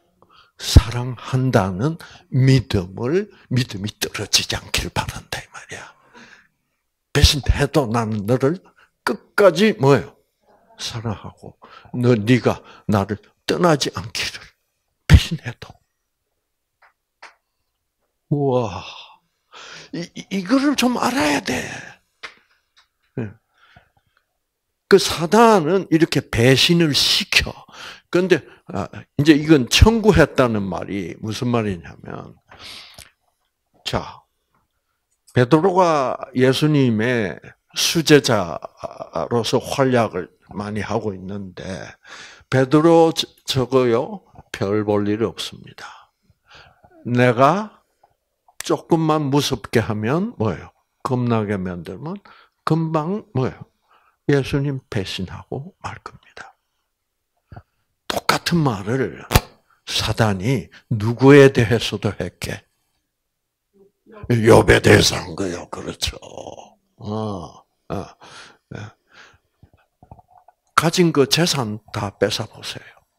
[SPEAKER 1] 사랑한다는 믿음을 믿음이 떨어지지 않기를 바란다 이 말이야. 배신해도 나는 너를 끝까지 뭐예요? 사랑하고 너 네가 나를 떠나지 않기를 배신해도. 우와, 이 이거를 좀 알아야 돼. 그 사단은 이렇게 배신을 시켜. 그런데 이제 이건 청구했다는 말이 무슨 말이냐면, 자, 베드로가 예수님의 수제자로서 활약을 많이 하고 있는데 베드로 저거요 별 볼 일 없습니다. 내가 조금만 무섭게 하면 뭐예요? 겁나게 만들면 금방 뭐예요? 예수님 배신하고 말 겁니다. 똑같은 말을 사단이 누구에 대해서도 했게? 욥에 대해서 한 거예요. 그렇죠. 어, 어, 가진 그 재산 다 뺏어 보세요.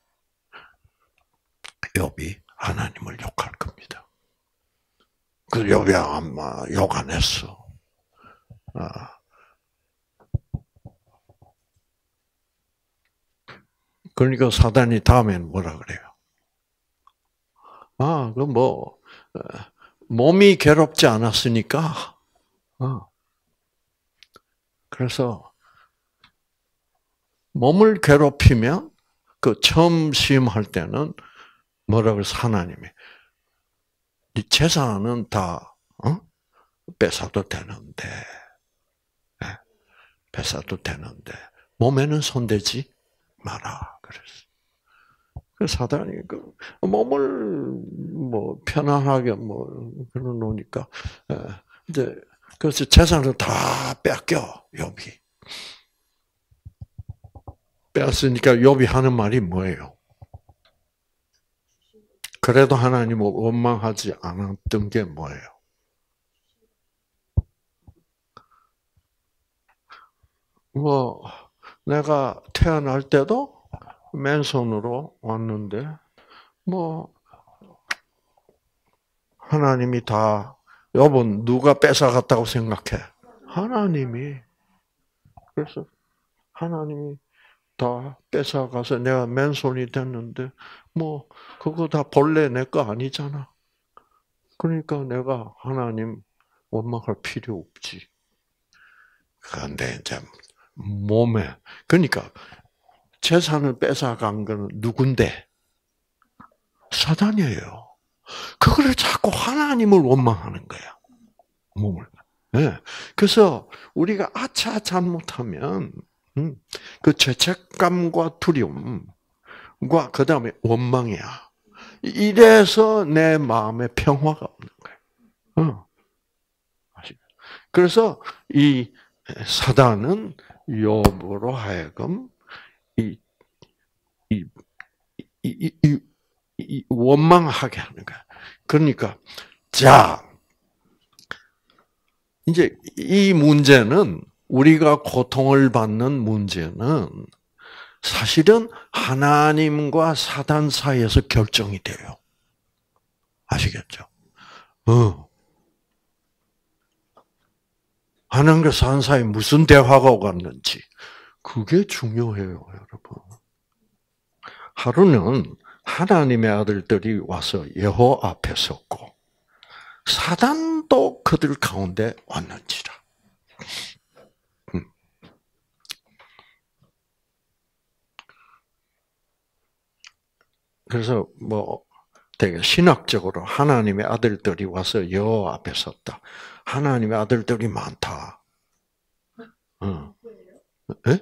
[SPEAKER 1] 욥이 하나님을 욕할 겁니다. 그 욥이 아마 욕 안 했어. 아. 그러니까 사단이 다음에는 뭐라 그래요? 아, 그 뭐 몸이 괴롭지 않았으니까. 어. 그래서 몸을 괴롭히면 그 처음 시험할 때는 뭐라 그래서 하나님이 네 재산은 다 어? 뺏어도 되는데, 네, 뺏어도 되는데 몸에는 손대지 마라. 그랬어. 그 사단이 그 몸을 뭐 편안하게 뭐 그러 놓으니까 이제 그래서 재산을 다 뺏겨 욥이. 뺏었으니까 욥이 하는 말이 뭐예요? 그래도 하나님을 원망하지 않았던 게 뭐예요? 뭐 내가 태어날 때도 맨손으로 왔는데 뭐 하나님이 다 여러분 누가 뺏어갔다고 생각해? 하나님이. 그래서 하나님이 다 뺏어가서 내가 맨손이 됐는데 뭐 그거 다 본래 내 거 아니잖아. 그러니까 내가 하나님 원망할 필요 없지. 그런데 이제 몸에 그러니까 재산을 뺏어간 거는 누군데? 사단이에요. 그거를 자꾸 하나님을 원망하는 거야. 몸을. 네. 그래서 우리가 아차 잘못하면 음, 그 죄책감과 두려움과 그 다음에 원망이야. 이래서 내 마음에 평화가 없는 거예요. 어. 그래서 이 사단은 욥으로 하여금 이, 이, 이, 이, 이 원망하게 하는 거야. 그러니까 자 이제 이 문제는 우리가 고통을 받는 문제는 사실은 하나님과 사단 사이에서 결정이 돼요. 아시겠죠? 어. 하나님과 사단 사이에 무슨 대화가 오갔는지 그게 중요해요, 여러분. 하루는 하나님의 아들들이 와서 여호와 앞에 섰고 사단도 그들 가운데 왔는지라. 음. 그래서 뭐 되게 신학적으로 하나님의 아들들이 와서 여호와 앞에 섰다. 하나님의 아들들이 많다. 어. 에?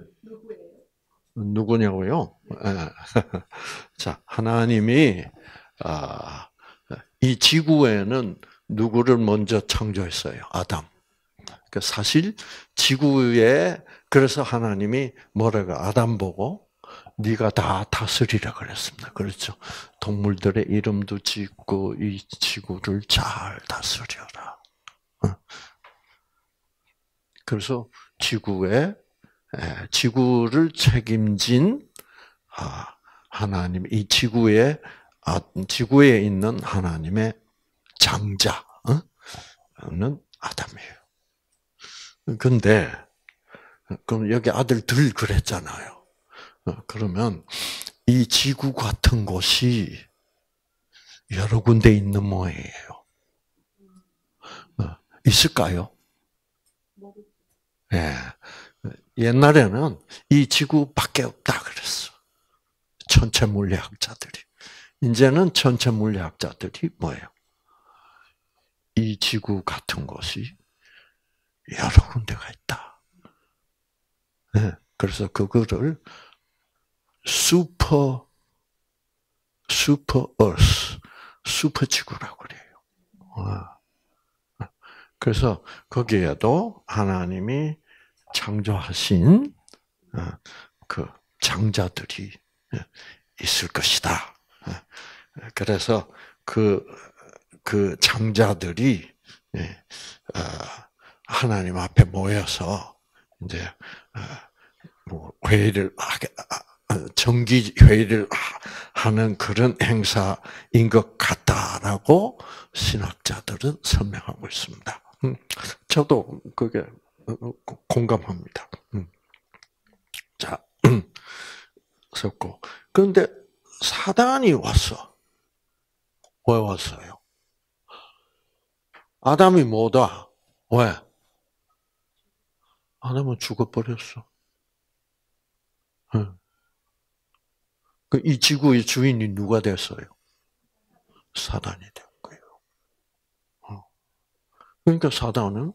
[SPEAKER 1] 누구냐고요? 자, 하나님이 아, 이 지구에는 누구를 먼저 창조했어요? 아담. 그 사실 지구에 그래서 하나님이 뭐라고 아담 보고 네가 다 다스리라 그랬습니다. 그렇죠? 동물들의 이름도 짓고 이 지구를 잘 다스려라. 그래서 지구에 지구를 책임진 하나님, 이 지구에 지구에 있는 하나님의 장자는 아담이에요. 근데 그럼 여기 아들들 그랬잖아요. 그러면 이 지구 같은 곳이 여러 군데 있는 모양이에요. 있을까요? 예. 옛날에는 이 지구밖에 없다 그랬어. 천체 물리학자들이. 이제는 천체 물리학자들이 뭐예요? 이 지구 같은 곳이 여러 군데가 있다. 네, 그래서 그거를 슈퍼 슈퍼 어스, 슈퍼 지구라고 그래요. 그래서 거기에도 하나님이 창조하신 그 장자들이 있을 것이다. 그래서 그, 그 장자들이 하나님 앞에 모여서 이제 뭐 회의를 하게, 정기 회의를 하는 그런 행사인 것 같다라고 신학자들은 설명하고 있습니다. 저도 그게 공감합니다. 자, 섰고 그런데 사단이 왔어. 왜 왔어요? 아담이 뭐다? 왜? 아담은 죽어버렸어. 이 지구의 주인이 누가 됐어요? 사단이 됐고요. 그러니까 사단은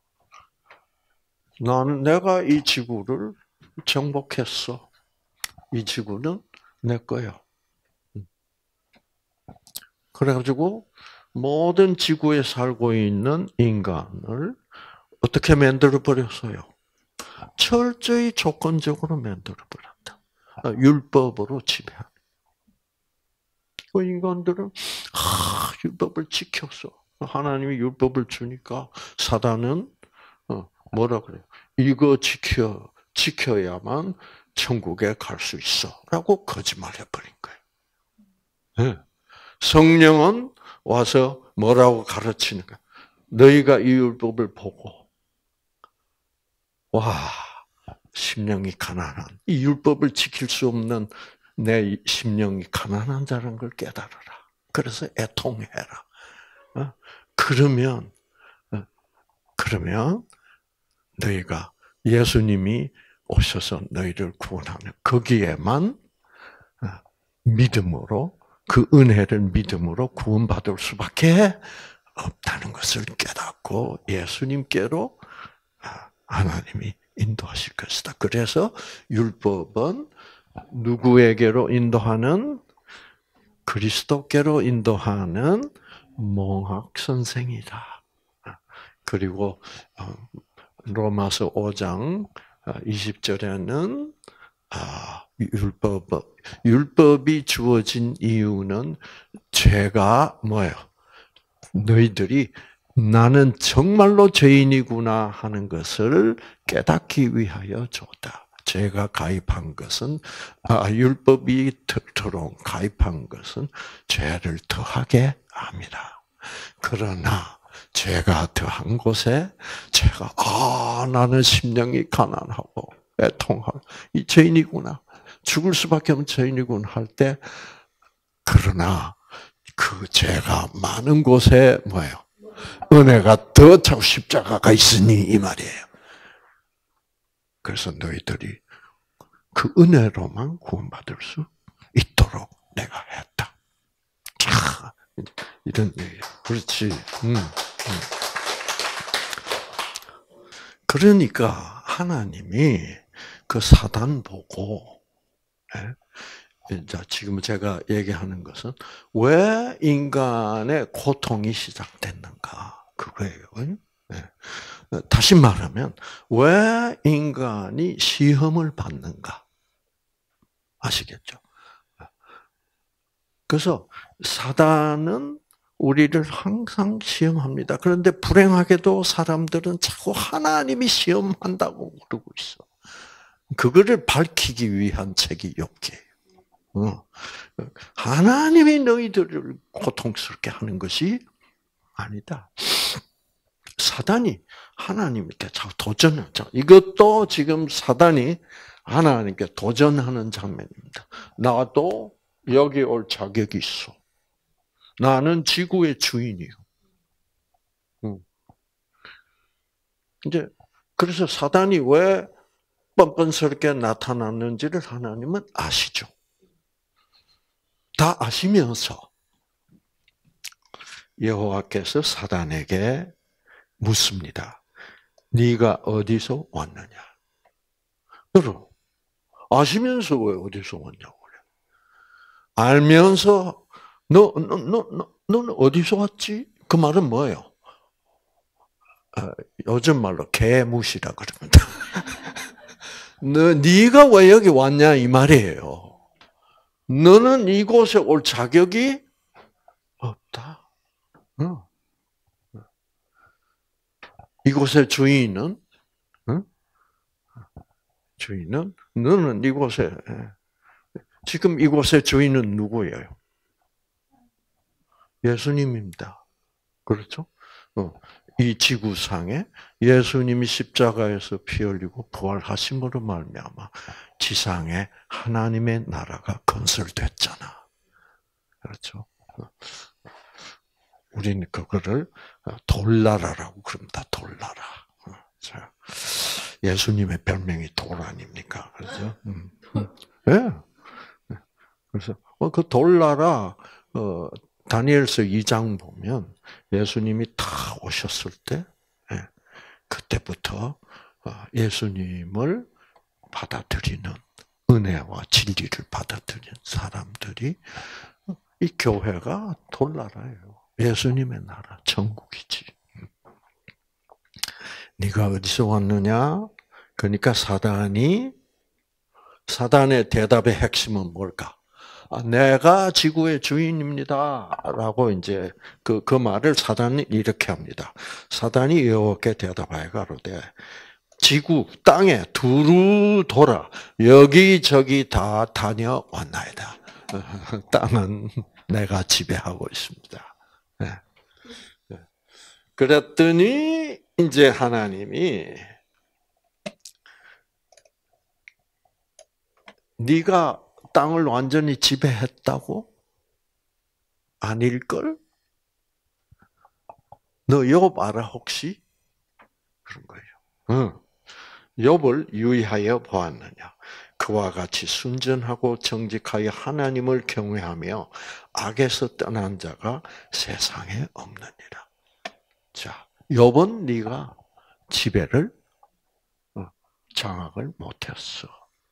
[SPEAKER 1] 나는 내가 이 지구를 정복했어. 이 지구는 내 거야. 그래가지고 모든 지구에 살고 있는 인간을 어떻게 만들어 버렸어요? 철저히 조건적으로 만들어 버렸다. 율법으로 지배한. 그 인간들은 아, 율법을 지켰어. 하나님이 율법을 주니까 사단은 뭐라 그래요? 이거 지켜 지켜야만 천국에 갈 수 있어라고 거짓말해 버린 거예요. 네. 성령은 와서 뭐라고 가르치는가? 너희가 이 율법을 보고 와 심령이 가난한 이 율법을 지킬 수 없는 내 심령이 가난한 자라는 걸 깨달아라. 그래서 애통해라. 그러면 그러면 너희가 예수님이 오셔서 너희를 구원하는 거기에만 믿음으로 그 은혜를 믿음으로 구원받을 수밖에 없다는 것을 깨닫고 예수님께로 하나님이 인도하실 것이다. 그래서 율법은 누구에게로 인도하는? 그리스도께로 인도하는 몽학 선생이다. 그리고 로마서 오 장 이십 절에는 율법, 율법이 주어진 이유는 죄가 뭐예요? 너희들이 나는 정말로 죄인이구나 하는 것을 깨닫기 위하여 줬다. 죄가 가입한 것은 아, 율법이 들어온 가입한 것은 죄를 더하게 합니다. 그러나 죄가 더한 곳에 죄가 아 나는 심령이 가난하고 애통하고 이 죄인이구나 죽을 수밖에 없는 죄인이구나 할 때 그러나 그 죄가 많은 곳에 뭐예요? 은혜가 더 자꾸 십자가가 있으니 이 말이에요. 그래서 너희들이 그 은혜로만 구원받을 수 있도록 내가 했다. 자, 이런 얘기예요. 그렇지. 음, 음. 그러니까 하나님이 그 사단 보고, 자, 지금 제가 얘기하는 것은 왜 인간의 고통이 시작됐는가 그거예요. 다시 말하면 왜 인간이 시험을 받는가 아시겠죠? 그래서 사단은 우리를 항상 시험합니다. 그런데 불행하게도 사람들은 자꾸 하나님이 시험한다고 그러고 있어. 그거를 밝히기 위한 책이 욥기예요. 하나님이 너희들을 고통스럽게 하는 것이 아니다. 사단이 하나님께 자꾸 도전을. 이것도 지금 사단이 하나님께 도전하는 장면입니다. 나도 여기 올 자격이 있어. 나는 지구의 주인이요. 이제 그래서 사단이 왜 뻔뻔스럽게 나타났는지를 하나님은 아시죠. 다 아시면서 여호와께서 사단에게 묻습니다. 네가 어디서 왔느냐? 그럼 아시면서 왜 어디서 왔냐고 그래? 알면서 너 너 너 너 너는 어디서 왔지? 그 말은 뭐예요? 아, 요즘 말로 개무시라 그럽니다. 너 네가 왜 여기 왔냐 이 말이에요. 너는 이곳에 올 자격이 없다. 응. 이곳의 주인은 응? 주인은 너는 이곳에 지금 이곳의 주인은 누구예요? 예수님입니다. 그렇죠? 이 지구상에 예수님이 십자가에서 피 흘리고 부활하심으로 말미암아 지상에 하나님의 나라가 건설됐잖아. 그렇죠? 우리는 그거를 돌나라라고 그럽니다. 돌나라. 예수님의 별명이 돌 아닙니까? 그렇죠? 예. 네. 그래서 그 돌나라 다니엘서 이 장 보면 예수님이 다 오셨을 때 그때부터 예수님을 받아들이는 은혜와 진리를 받아들이는 사람들이 이 교회가 돌나라예요. 예수님의 나라, 천국이지. 네가 어디서 왔느냐? 그러니까 사단이 사단의 대답의 핵심은 뭘까? 아, 내가 지구의 주인입니다라고 이제 그 그 말을 사단이 이렇게 합니다. 사단이 여호와께 대답하여 가로되 지구 땅에 두루 돌아 여기저기 다 다녀왔나이다. 땅은 내가 지배하고 있습니다. 그랬더니 이제 하나님이 네가 땅을 완전히 지배했다고? 아닐걸? 너 욥 알아 혹시? 그런 거예요. 응. 욥을 유의하여 보았느냐? 그와 같이 순전하고 정직하여 하나님을 경외하며 악에서 떠난 자가 세상에 없느니라. 자, 욥은 네가 지배를 장악을 못했어.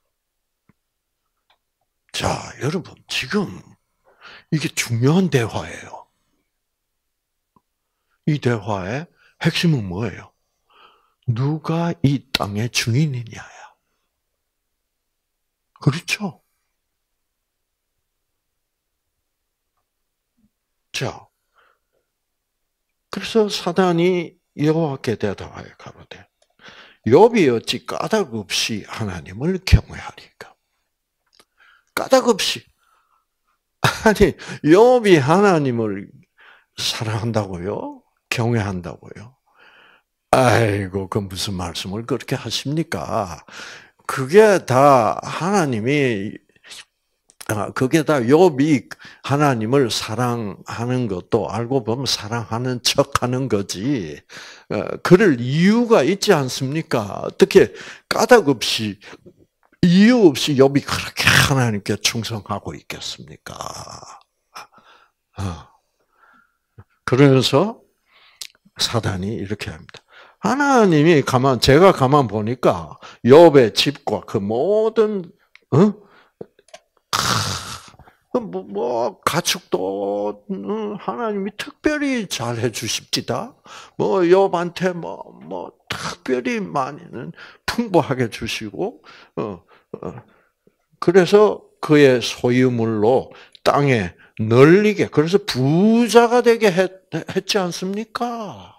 [SPEAKER 1] 자, 여러분 지금 이게 중요한 대화예요. 이 대화의 핵심은 뭐예요? 누가 이 땅의 주인이냐야. 그렇죠? 자, 그래서 사단이 여호와께 대답하여 가로되 욥이 어찌 까닭 없이 하나님을 경외하리까? 까닭 없이. 아니, 욥이 하나님을 사랑한다고요? 경외한다고요? 아이고, 그 무슨 말씀을 그렇게 하십니까? 그게 다 하나님이, 그게 다 욥이 하나님을 사랑하는 것도 알고 보면 사랑하는 척 하는 거지. 그럴 이유가 있지 않습니까? 어떻게 까닭 없이, 이유 없이 욥이 그렇게 하나님께 충성하고 있겠습니까? 그래서 사단이 이렇게 합니다. 하나님이 가만 제가 가만 보니까 욥의 집과 그 모든 어? 뭐, 뭐 가축도 하나님이 특별히 잘 해주십니다. 뭐 욥한테 뭐 뭐 특별히 많이는 풍부하게 주시고 어, 어 그래서 그의 소유물로 땅에 널리게 그래서 부자가 되게 했, 했지 않습니까?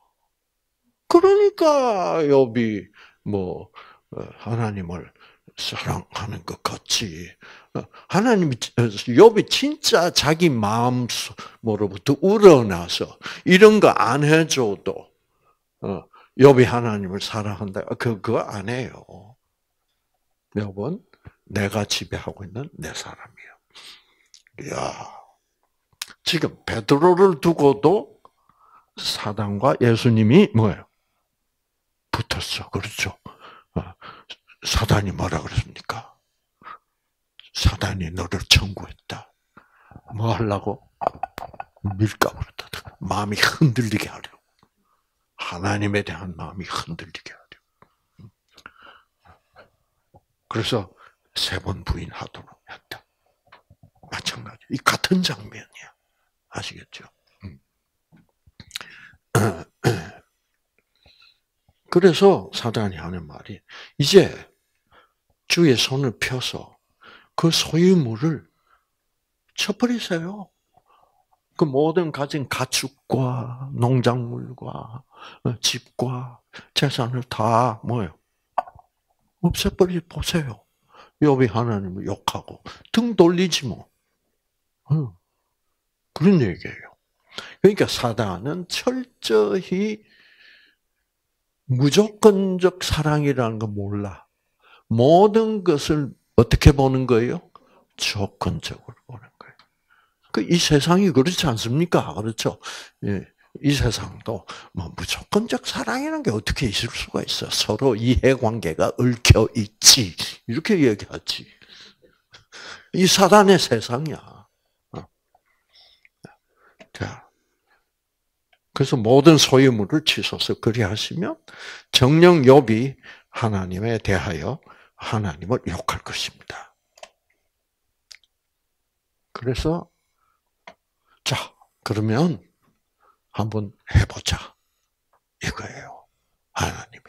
[SPEAKER 1] 그러니까 욥이 뭐 하나님을 사랑하는 것 같지. 하나님이 욥이 진짜 자기 마음으로부터 우러나서 이런 거 안 해줘도 욥이 하나님을 사랑한다. 그 그거 안 해요. 욥은 내가 지배하고 있는 내 사람이에요. 이야, 지금 베드로를 두고도 사단과 예수님이 뭐예요? 붙었어. 그렇죠? 사단이 뭐라 그랬습니까? 사단이 너를 청구했다. 뭐 하려고? 밀가부르다. 마음이 흔들리게 하려고. 하나님에 대한 마음이 흔들리게 하려고. 그래서 세 번 부인하도록 했다. 마찬가지. 이 같은 장면이야. 아시겠죠? 그래서 사단이 하는 말이 이제 주의 손을 펴서 그 소유물을 쳐버리세요. 그 모든 가진 가축과 농작물과 집과 재산을 다 뭐예요? 없애버리 보세요. 욥이 하나님을 욕하고 등 돌리지 뭐. 그런 얘기예요. 그러니까 사단은 철저히 무조건적 사랑이라는 거 몰라. 모든 것을 어떻게 보는 거예요? 조건적으로 보는 거예요. 그 이 세상이 그렇지 않습니까? 그렇죠? 예. 이 세상도 뭐 무조건적 사랑이라는 게 어떻게 있을 수가 있어? 서로 이해관계가 얽혀 있지. 이렇게 얘기하지. 이 사단의 세상이야. 자, 그래서 모든 소유물을 치소서 그리하시면 정녕 욥이 하나님에 대하여 하나님을 욕할 것입니다. 그래서 자, 그러면 한번 해보자. 이거예요. 하나님이.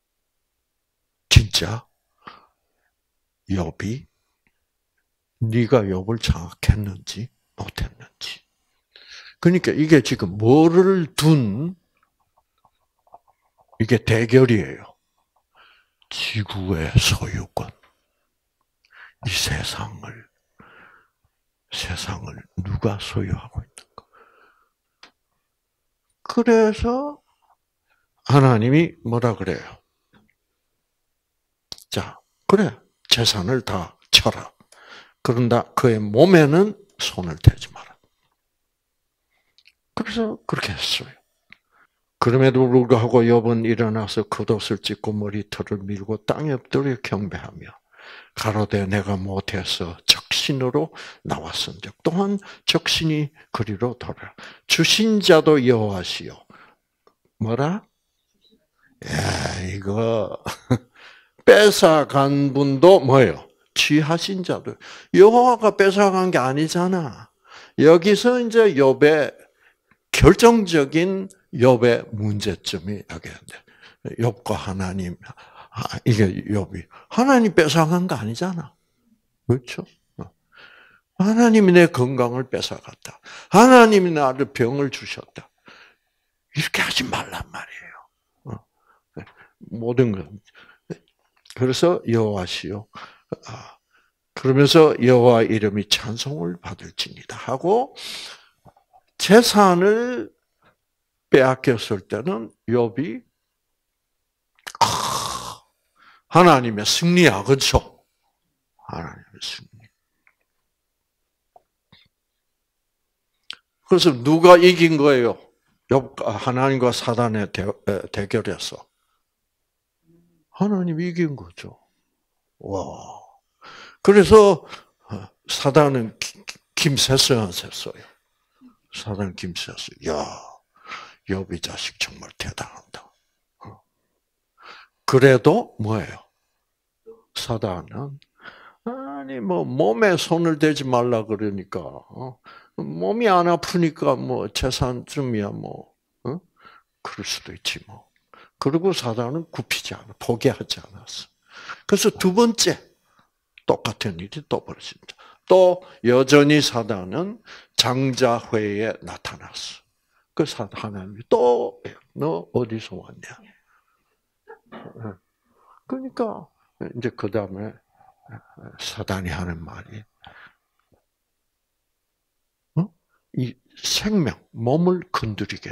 [SPEAKER 1] 진짜 욥이 네가 욥을 장악했는지 못했는지. 그러니까 이게 지금 뭐를 둔 이게 대결이에요. 지구의 소유권. 이 세상을 세상을 누가 소유하고 있는가. 그래서 하나님이 뭐라 그래요? 자, 그래. 재산을 다 쳐라. 그런다 그의 몸에는 손을 대지 마라. 그래서 그렇게 했어요. 그럼에도 불구하고 욥은 일어나서 겉옷을 찢고 머리털을 밀고 땅에 엎드려 경배하며 가로되 내가 못해서 적신으로 나왔은즉 또한 적신이 그리로 돌아라. 주신 자도 여호와시요. 뭐라? 야, 이거 뺏어간 분도 뭐예요? 취하신 자도. 여호와가 뺏어간 게 아니잖아. 여기서 이제 욥의 결정적인 욥의 문제점이 여기 있는데 욥과 하나님 이게 욥이 하나님 뺏어간 거 아니잖아. 그렇죠? 하나님이 내 건강을 뺏어갔다. 하나님이 나를 병을 주셨다. 이렇게 하지 말란 말이에요. 모든 것. 그래서 여호와시요. 그러면서 여호와 이름이 찬송을 받을지니다 하고 재산을 빼앗겼을 때는 욥이 하나님의 승리야, 그렇죠? 하나님의 승리. 그래서 누가 이긴 거예요? 욥 하나님과 사단의 대, 대결에서 하나님이 이긴 거죠. 와. 그래서 사단은 김새서였어요. 사단 김새서. 야, 욥이 자식 정말 대단하다. 그래도 뭐예요? 사단은 아니 뭐 몸에 손을 대지 말라 그러니까 어? 몸이 안 아프니까 뭐 재산쯤이야 뭐 어? 그럴 수도 있지 뭐. 그리고 사단은 굽히지 않아, 포기하지 않았어. 그래서 두 번째 똑같은 일이 또 벌어진다. 또 여전히 사단은 장자회에 나타났어. 그 사단 하나님이 또 너 어디서 왔냐? 그러니까 이제 그 다음에 사단이 하는 말이 어? 이 생명, 몸을 건드리게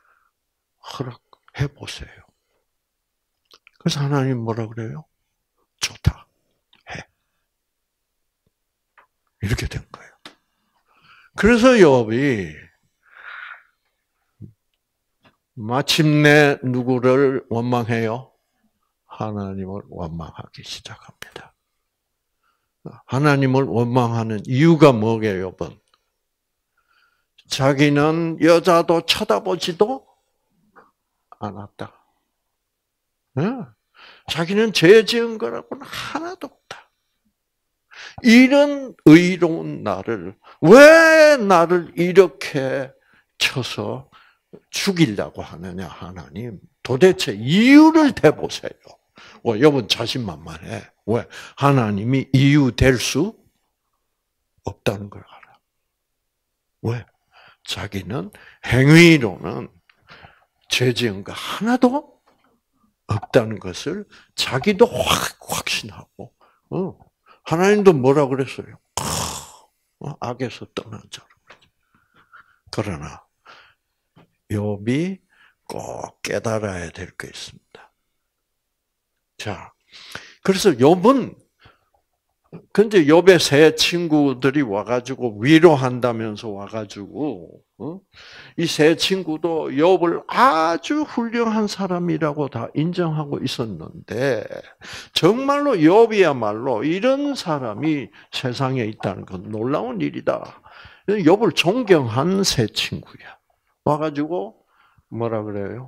[SPEAKER 1] 허락해 보세요. 그래서 하나님 뭐라 그래요? 좋다. 해. 이렇게 된 거예요. 그래서 욥이 마침내 누구를 원망해요? 하나님을 원망하기 시작합니다. 하나님을 원망하는 이유가 뭐게요, 욥은? 자기는 여자도 쳐다보지도 않았다. 네? 자기는 죄 지은 거라고는 하나도 없다. 이런 의로운 나를, 왜 나를 이렇게 쳐서 죽이려고 하느냐, 하나님. 도대체 이유를 대보세요. 왜, 욥은 자신만만해. 왜? 하나님이 이유 될 수 없다는 걸 알아. 왜? 자기는 행위로는 죄 지은 거 하나도 없다는 것을 자기도 확, 확신하고, 어. 하나님도 뭐라 그랬어요? 어, 악에서 떠난 자로. 그러나, 욥이 꼭 깨달아야 될 게 있습니다. 자, 그래서 욥은 근데 욥의 세 친구들이 와가지고 위로한다면서 와가지고 어? 이 세 친구도 욥을 아주 훌륭한 사람이라고 다 인정하고 있었는데 정말로 욥이야말로 이런 사람이 세상에 있다는 건 놀라운 일이다. 욥을 존경한 세 친구야. 와가지고 뭐라 그래요?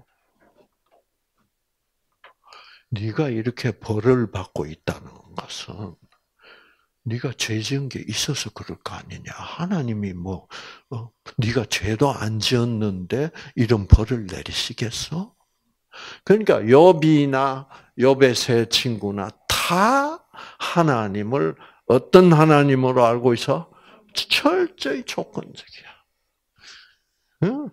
[SPEAKER 1] 네가 이렇게 벌을 받고 있다는 것은 네가 죄 지은 게 있어서 그럴 거 아니냐. 하나님이 뭐 어, 네가 죄도 안 지었는데 이런 벌을 내리시겠어? 그러니까 욥이나 욥의 세 친구나 다 하나님을 어떤 하나님으로 알고 있어? 철저히 조건적이야. 응?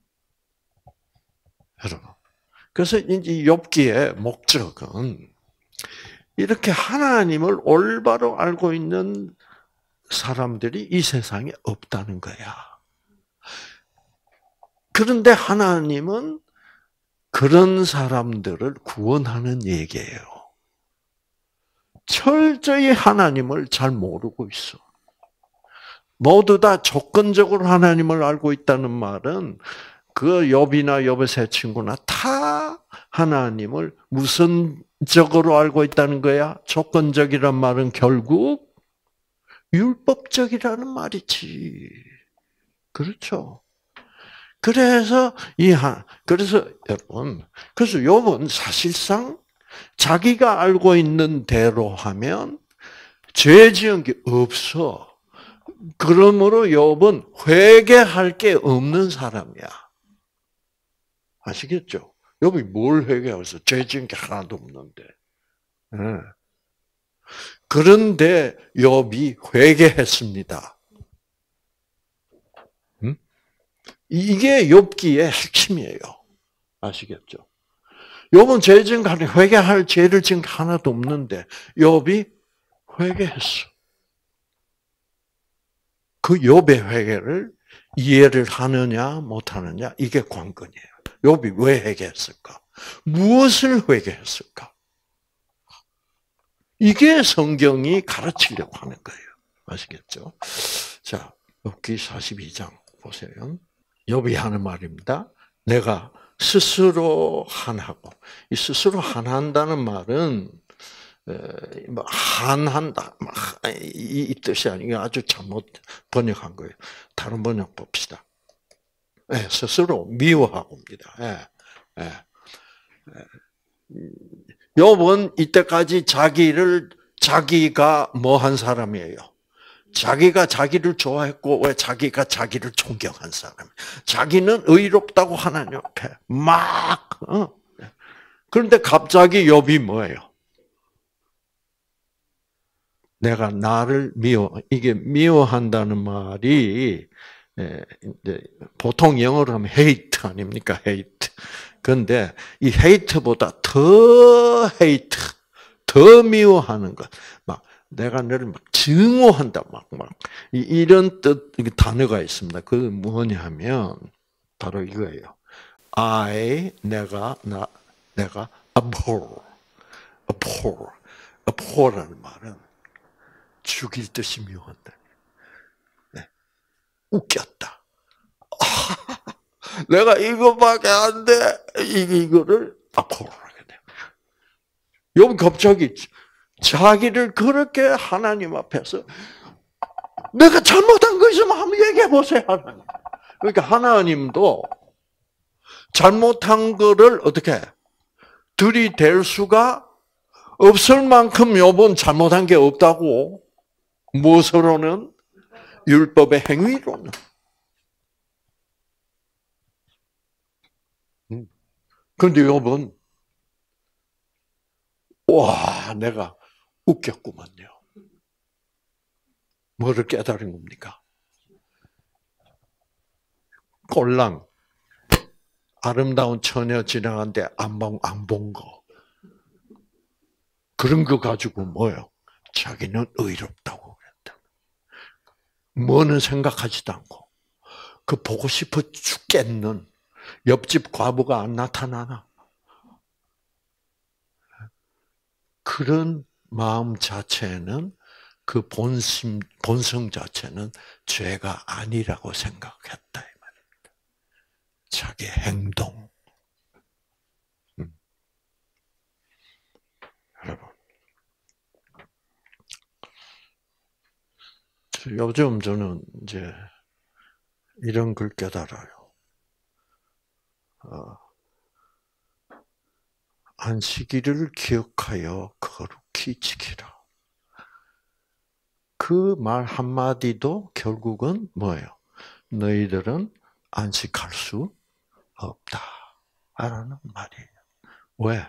[SPEAKER 1] 여러분. 그래서 이제 욥기의 목적은 이렇게 하나님을 올바로 알고 있는 사람들이 이 세상에 없다는 거야. 그런데 하나님은 그런 사람들을 구원하는 얘기예요. 철저히 하나님을 잘 모르고 있어. 모두 다 조건적으로 하나님을 알고 있다는 말은 그 욥이나 욥의 세 친구나 다 하나님을 무슨 적으로 알고 있다는 거야? 조건적이란 말은 결국 율법적이라는 말이지. 그렇죠? 그래서 이하 그래서 여러분 그래서 욥은 사실상 자기가 알고 있는 대로 하면 죄 지은 게 없어. 그러므로 욥은 회개할 게 없는 사람이야. 아시겠죠? 욥이 뭘 회개해서 죄 지은 게 하나도 없는데. 네. 그런데 욥이 회개했습니다. 음? 이게 욥기의 핵심이에요. 아시겠죠? 욥은 죄 지은 게 회개할 죄를 지은 게 하나도 없는데 욥이 회개했어. 그 욥의 회개를 이해를 하느냐 못하느냐 이게 관건이에요. 욥이 왜 회개했을까? 무엇을 회개했을까? 이게 성경이 가르치려고 하는 거예요. 아시겠죠? 자, 욥기 사십이 장 보세요. 욥이 하는 말입니다. 내가 스스로 한하고, 이 스스로 한한다는 말은 뭐 한한다 이 뜻이 아니고 아주 잘못 번역한 거예요. 다른 번역 봅시다. 네, 스스로 미워하고입니다. 네, 네. 욥은 이때까지 자기를 자기가 뭐 한 사람이에요? 자기가 자기를 좋아했고 왜 자기가 자기를 존경한 사람. 자기는 의롭다고 하나님 앞에 막 어. 그런데 갑자기 욥이 뭐예요? 내가 나를 미워 이게 미워한다는 말이 이제 보통 영어로 하면 hate 아닙니까? hate. 그런데 이 hate보다 더 hate, 더 미워하는 것. 막 내가 너를 막 증오한다, 막 막 이런 뜻 단어가 있습니다. 그 뭐냐면 바로 이거예요. I 내가 나 내가 abhor, abhor, abhor라는 말은 죽일 듯이 미워한다. 네. 웃겼다. 내가 이거밖에 안 돼. 이거를 abhor하게 돼. 욥 갑자기 자기를 그렇게 하나님 앞에서 내가 잘못한 거 있으면 한번 얘기해 보세요, 하나님. 그러니까 하나님도 잘못한 거를 어떻게 들이댈 수가 없을 만큼 욥은 잘못한 게 없다고. 무엇으로는? 율법의 행위로는. 그런데 욥은 와, 내가 웃겼구만요. 뭐를 깨달은 겁니까? 꼴랑 아름다운 처녀 지나가는데 안 본 거. 그런 거 가지고 뭐요? 자기는 의롭다고 그랬다. 뭐는 생각하지도 않고 그 보고 싶어 죽겠는 옆집 과부가 안 나타나나? 그런 마음 자체는 그 본심, 본성 자체는 죄가 아니라고 생각했다. 자기 행동. 음. 여러분, 요즘 저는 이제 이런 걸 깨달아요. 어, 안식일을 기억하여 거룩히 지키라. 그 말 한마디도 결국은 뭐예요? 너희들은 안식할 수 없다. 라는 말이에요. 왜?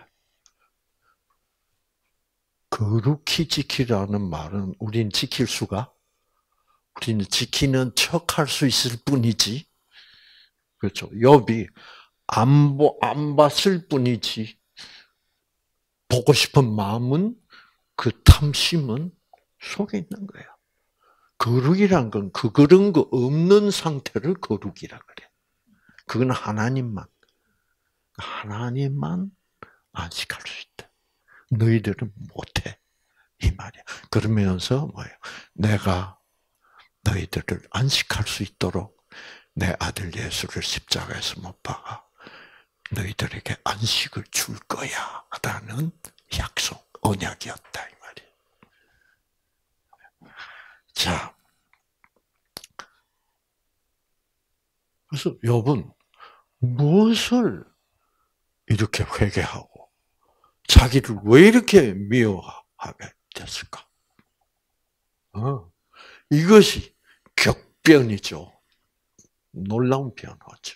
[SPEAKER 1] 거룩히 지키라는 말은 우린 지킬 수가, 우리는 지키는 척 할 수 있을 뿐이지. 그렇죠. 욥이 안, 보, 안 봤을 뿐이지. 보고 싶은 마음은, 그 탐심은 속에 있는 거예요. 거룩이란 건 그 그런 거 없는 상태를 거룩이라 그래. 그건 하나님만, 하나님만 안식할 수 있다. 너희들은 못해. 이 말이야. 그러면서 뭐예요? 내가 너희들을 안식할 수 있도록 내 아들 예수를 십자가에서 못 박아 너희들에게 안식을 줄 거야 라는 약속, 언약이었다 이 말이에요. 자, 그래서 욥은 무엇을 이렇게 회개하고 자기를 왜 이렇게 미워하게 됐을까? 어, 이것이 격변이죠. 놀라운 변화죠.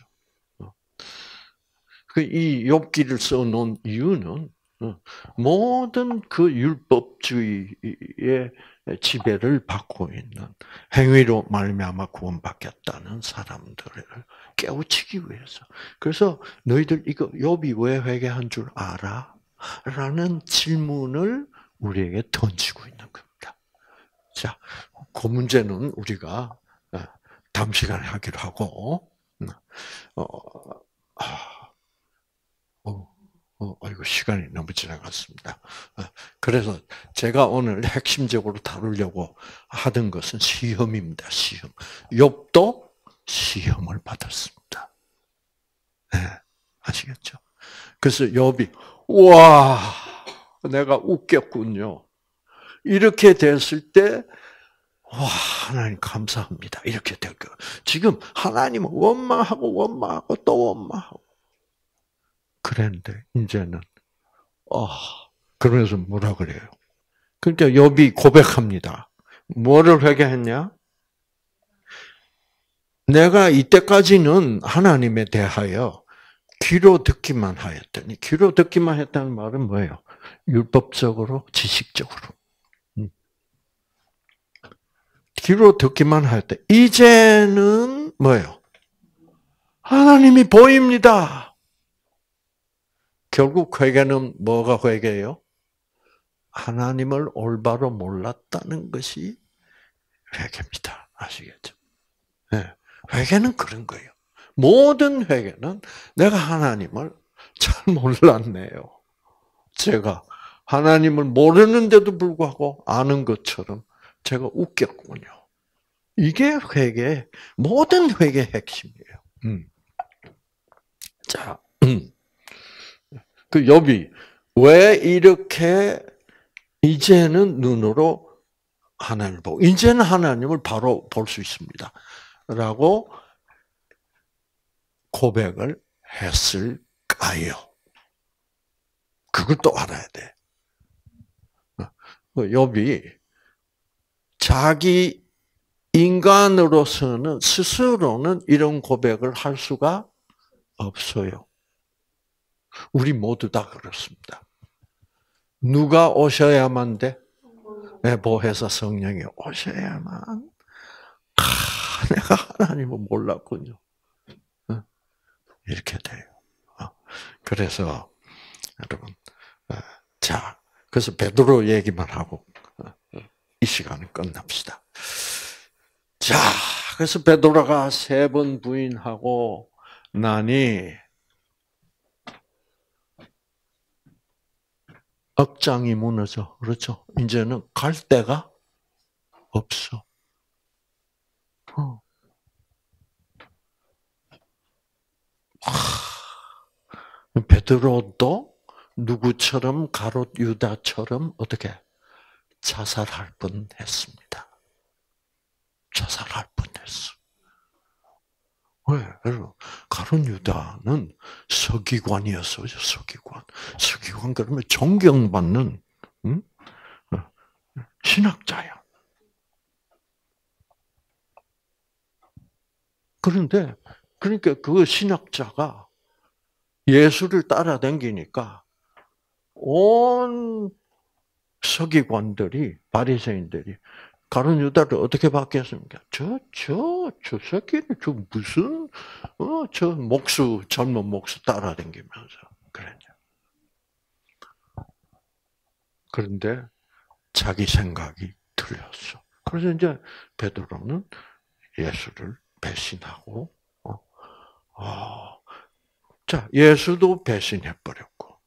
[SPEAKER 1] 이 욥기를 써놓은 이유는 모든 그 율법주의의 지배를 받고 있는 행위로 말미암아 구원받겠다는 사람들을 깨우치기 위해서. 그래서 너희들 이거 욥이 왜 회개한 줄 알아? 라는 질문을 우리에게 던지고 있는 겁니다. 자, 그 문제는 우리가 다음 시간에 하기로 하고, 어, 어, 어, 아이고, 시간이 너무 지나갔습니다. 그래서 제가 오늘 핵심적으로 다루려고 하던 것은 시험입니다, 시험. 욥도 시험을 받았습니다. 네, 아시겠죠? 그래서 욥이, 와, 내가 웃겼군요. 이렇게 됐을 때, 와, 하나님 감사합니다. 이렇게 될 거예요. 지금 하나님은 원망하고 원망하고 또 원망하고. 그랬는데 이제는 아 그러면서 뭐라 그래요? 그러니까 욥이 고백합니다. 뭐를 회개했냐? 내가 이때까지는 하나님에 대하여 귀로 듣기만 하였더니 귀로 듣기만 했다는 말은 뭐예요? 율법적으로, 지식적으로. 귀로 듣기만 하였다. 이제는 뭐예요? 하나님이 보입니다. 결국 회개는 뭐가 회개예요? 하나님을 올바로 몰랐다는 것이 회개입니다. 아시겠죠? 네. 회개는 그런 거예요. 모든 회개는 내가 하나님을 잘 몰랐네요. 제가 하나님을 모르는데도 불구하고 아는 것처럼 제가 웃겼군요. 이게 회개, 모든 회개의 핵심이에요. 음. 자, 음. 그 욥이 왜 이렇게 이제는 눈으로 하나님을 보고 이제는 하나님을 바로 볼 수 있습니다. 라고 고백을 했을까요? 그걸 또 알아야 돼. 욥이 자기 인간으로서는 스스로는 이런 고백을 할 수가 없어요. 우리 모두 다 그렇습니다. 누가 오셔야만 돼? 네, 보혜사 성령이 오셔야만. 아, 내가 하나님을 몰랐군요. 이렇게 돼요. 그래서 여러분, 자, 그래서 베드로 얘기만 하고 이 시간을 끝납시다. 자, 그래서 베드로가 세 번 부인하고 나니 억장이 무너져. 그렇죠? 이제는 갈 데가 없어. 어. 아, 베드로도 누구처럼 가롯 유다처럼 어떻게 자살할 뻔했습니다. 자살할 뻔했어. 왜? 가룟 유다는 서기관이었어요. 서기관. 서기관 그러면 존경받는 응? 신학자야. 그런데 그러니까 그 신학자가 예수를 따라다니니까 온 서기관들이 바리새인들이 가룟 유다를 어떻게 받겠습니까? 저, 저, 저 새끼는 저 무슨, 어, 저 목수, 젊은 목수 따라다니면서 그랬냐. 그런데 자기 생각이 틀렸어. 그래서 이제 베드로는 예수를 배신하고, 어, 어, 자, 예수도 배신해버렸고,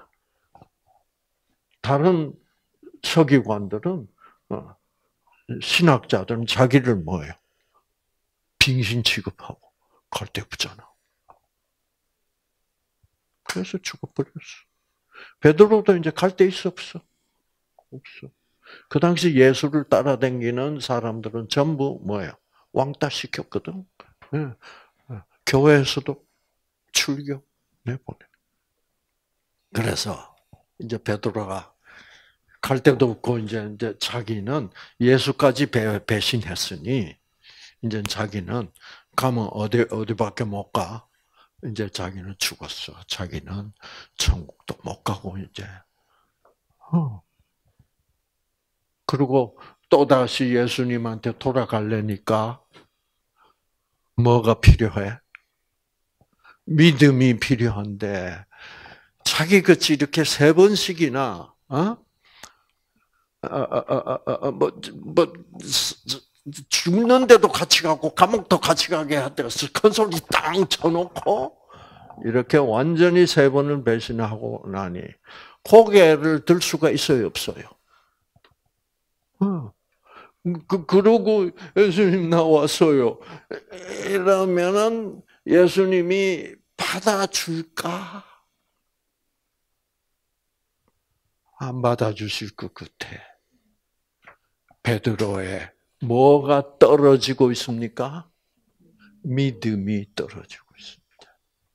[SPEAKER 1] 다른 서기관들은, 어, 신학자들은 자기를 뭐예요? 빙신 취급하고 갈대 붙잖아. 그래서 죽어버렸어. 베드로도 이제 갈 데 있어 없어? 없어. 그 당시 예수를 따라다니는 사람들은 전부 뭐예요? 왕따 시켰거든. 네. 교회에서도 출교 내보내. 그래서 이제 베드로가 갈 데도 없고 이제 이제 자기는 예수까지 배, 배신했으니 이제 자기는 가면 어디 어디밖에 못 가. 이제 자기는 죽었어. 자기는 천국도 못 가고 이제. 어. 그리고 또 다시 예수님한테 돌아가려니까 뭐가 필요해? 믿음이 필요한데 자기 같이 이렇게 세 번씩이나 어? 아, 아, 아, 아, 뭐, 뭐, 죽는데도 같이 가고, 감옥도 같이 가게 하대서 큰 소리 땅 쳐놓고, 이렇게 완전히 세 번을 배신하고 나니, 고개를 들 수가 있어요, 없어요? 어. 그, 그러고 예수님 나왔어요. 이러면은 예수님이 받아줄까? 안 받아주실 것 같아. 베드로의 뭐가 떨어지고 있습니까? 믿음이 떨어지고 있습니다.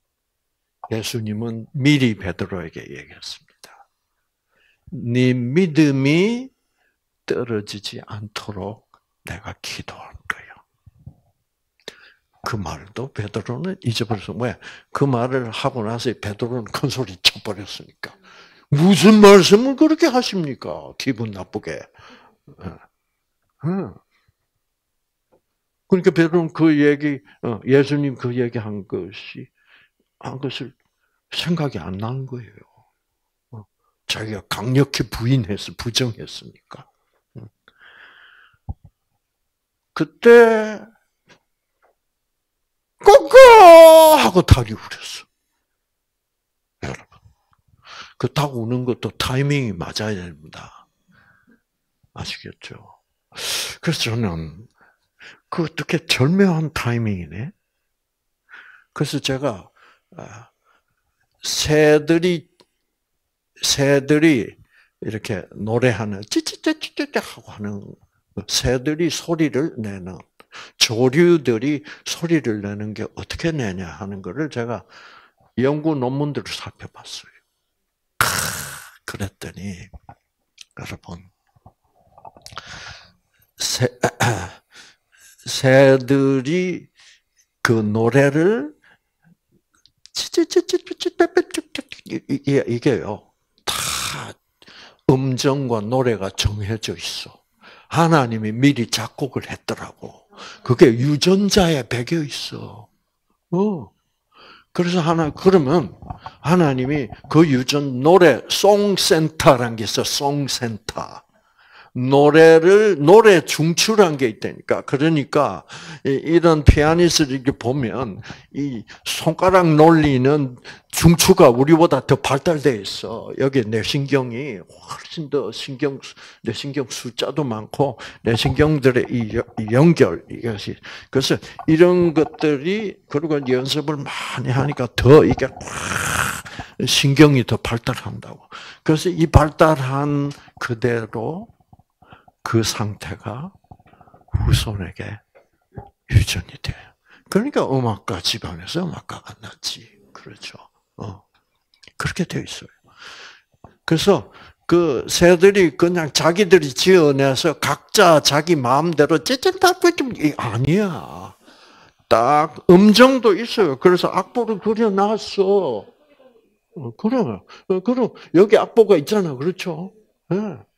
[SPEAKER 1] 예수님은 미리 베드로에게 얘기했습니다. 네 믿음이 떨어지지 않도록 내가 기도할 거예요. 그 말도 베드로는 잊어버렸어. 왜? 그 말을 하고 나서 베드로는 큰 소리 쳐버렸으니까. 무슨 말씀을 그렇게 하십니까? 기분 나쁘게. 그러니까 베드로는 그 얘기, 예수님 그 얘기한 것이 한 것을 생각이 안 나는 거예요. 자기가 강력히 부인해서 부정했으니까. 그때 꼬꼬 하고 닭이 울었어. 여러분, 그 닭 우는 것도 타이밍이 맞아야 됩니다. 아시겠죠? 그래서 저는 그 어떻게 절묘한 타이밍이네. 그래서 제가 새들이 새들이 이렇게 노래하는 찌찌찌찌찌 하고 하는 새들이 소리를 내는 조류들이 소리를 내는 게 어떻게 내냐 하는 것을 제가 연구 논문들을 살펴봤어요. 그랬더니 여러분 새, 새들이 그 노래를 이게요 다 음정과 노래가 정해져 있어. 하나님이 미리 작곡을 했더라고. 그게 유전자에 배겨 있어. 어. 그래서 하나 그러면 하나님이 그 유전 노래 송센터라는 게 있어. 송센터. 노래를 노래 중추란 게 있다니까. 그러니까 이런 피아니스트를 이렇게 보면 이 손가락 놀리는 중추가 우리보다 더 발달돼 있어. 여기 뇌신경이 훨씬 더 신경 뇌신경 숫자도 많고 뇌신경들의 이 연결 이것이 그래서 이런 것들이 그리고 연습을 많이 하니까 더 이게 확 신경이 더 발달한다고. 그래서 이 발달한 그대로 그 상태가 후손에게 유전이 돼요. 그러니까 음악가 집안에서 음악가가 났지. 그렇죠. 어. 그렇게 되어 있어요. 그래서 그 새들이 그냥 자기들이 지어내서 각자 자기 마음대로 째째따 좀 아니야. 딱 음정도 있어요. 그래서 악보를 그려놨어. 어, 그래. 어, 그럼 여기 악보가 있잖아. 그렇죠? 네.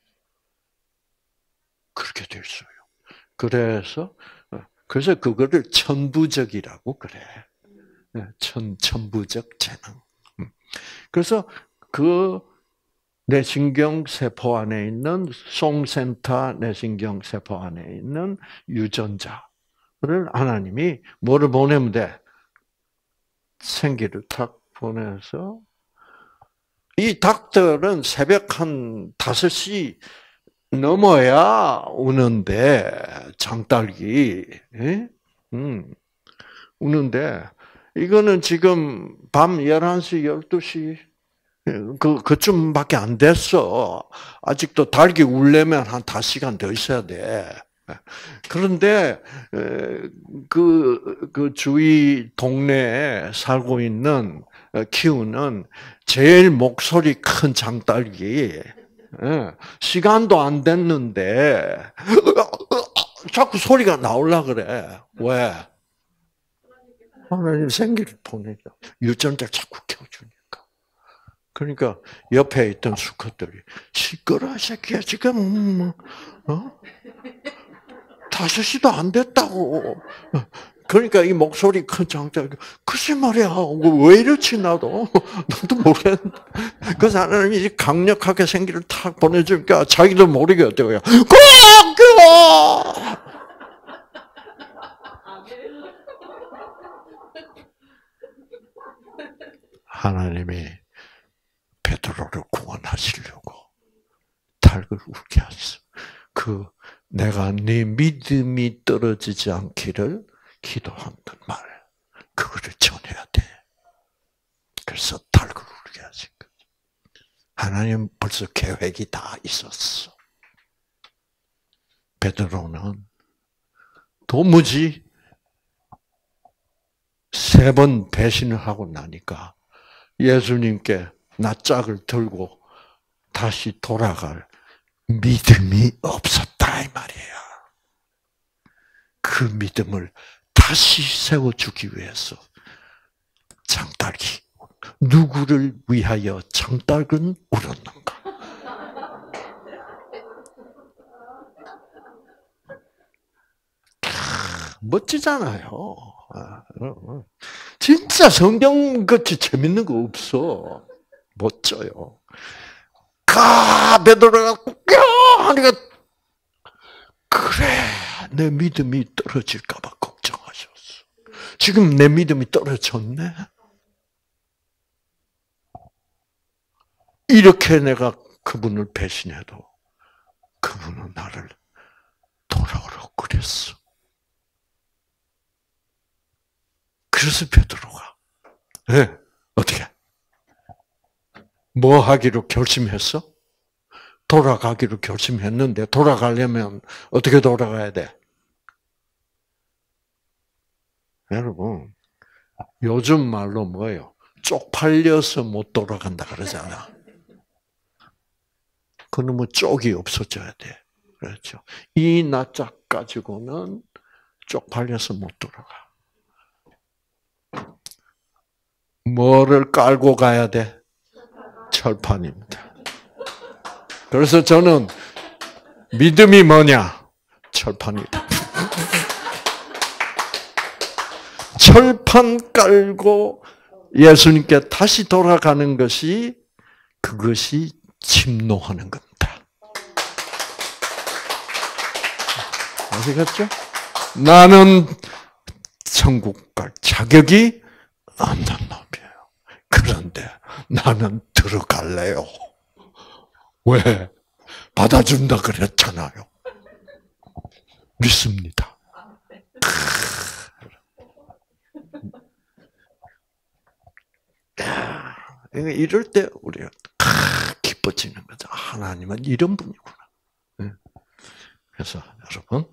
[SPEAKER 1] 그렇게 돼 있어요. 그래서 그래서 그거를 천부적이라고 그래. 천 천부적 재능. 그래서 그 뇌신경 세포 안에 있는 송센터 뇌신경 세포 안에 있는 유전자를 하나님이 뭐를 보내면 돼? 생기를 탁 보내서 이 닭들은 새벽 한 다섯 시 넘어야 우는데 장딸기, 음, 우는데 이거는 지금 밤 열한 시, 열두 시 그, 그쯤밖에 안 됐어. 아직도 닭이 울려면 한 다섯 시간 더 있어야 돼. 그런데, 그, 그 주위 동네에 살고 있는, 키우는 제일 목소리 큰 장딸기, 시간도 안 됐는데, 자꾸 소리가 나올라 그래. 왜? 하나님 생기를 보내죠. 유전자 자꾸 켜주니까. 그러니까 옆에 있던 수컷들이 시끄러 새끼야 지금 어? 다섯 시도 안 됐다고. 그러니까 이 목소리 큰 장자 글쎄 말이야 왜 이렇지 나도 나도 모르겠는데 그래서 하나님이 강력하게 생기를 탁 보내주니까 자기도 모르게 어때요? 꼭 하나님이 베드로를 구원하시려고 닭을 울게 하셨어. 그 내가 네 믿음이 떨어지지 않기를 기도한단 말, 그거를 전해야 돼. 그래서 닭을 울게 하신 거죠. 하나님 벌써 계획이 다 있었어. 베드로는 도무지 세 번 배신을 하고 나니까 예수님께 낯짝을 들고 다시 돌아갈 믿음이 없었다 이 말이에요. 그 믿음을 다시 세워주기 위해서 장딸기, 누구를 위하여 장딸은 울었는가? 멋지잖아요. 진짜 성경같이 재밌는 거 없어. 멋져요. 가 베드로가 하니까 그래 내 믿음이 떨어질까 봐 걱정하셨어. 지금 내 믿음이 떨어졌네. 이렇게 내가 그분을 배신해도 그분은 나를 돌아오라고 그랬어. 그래서 베드로가 네, 어떻게 뭐 하기로 결심했어? 돌아가기로 결심했는데 돌아가려면 어떻게 돌아가야 돼? 여러분 요즘 말로 뭐예요? 쪽팔려서 못 돌아간다 그러잖아. 그놈의 쪽이 없어져야 돼. 그렇죠? 이 낯짝 가지고는 쪽팔려서 못 돌아가. 뭐를 깔고 가야 돼? 철판입니다. 그래서 저는 믿음이 뭐냐? 철판이다. 철판 깔고 예수님께 다시 돌아가는 것이 그것이 침노하는 겁니다. 아시겠죠? 나는 천국 갈 자격이 없는 놈이에요. 그런데 나는 들어갈래요. 왜? 받아준다 그랬잖아요. 믿습니다. 그러니까 이럴 때 우리가 기뻐지는 거죠. 하나님은 이런 분이구나. 그래서 여러분,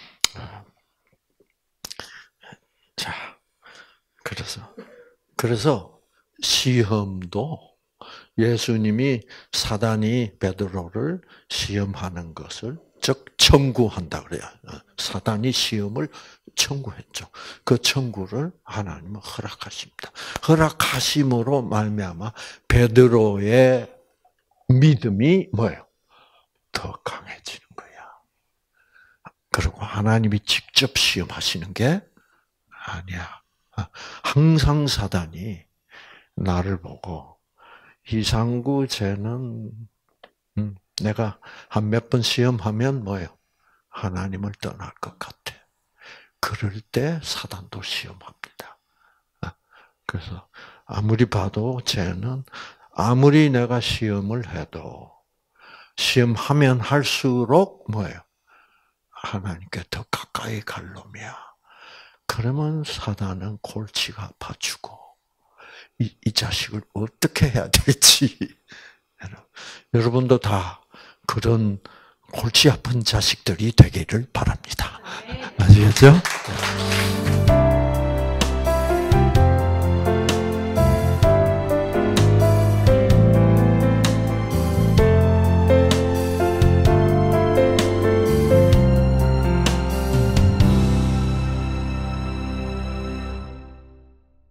[SPEAKER 1] 자, 그래서 그래서 시험도 예수님이 사단이 베드로를 시험하는 것을 즉 청구한다 그래요. 사단이 시험을 청구했죠. 그 청구를 하나님은 허락하십니다. 허락하심으로 말미암아 베드로의 믿음이 뭐예요? 더 강해지는 거야. 그리고 하나님이 직접 시험하시는 게 아니야. 항상 사단이 나를 보고 이상구 쟤는 음, 내가 한 몇 번 시험하면 뭐예요? 하나님을 떠날 것 같아. 그럴 때 사단도 시험합니다. 그래서 아무리 봐도 쟤는 아무리 내가 시험을 해도 시험하면 할수록 뭐예요? 하나님께 더 가까이 갈 놈이야. 그러면 사단은 골치가 아파지고 이, 이 자식을 어떻게 해야 될지 여러분도 다 그런 골치 아픈 자식들이 되기를 바랍니다. 아시겠죠?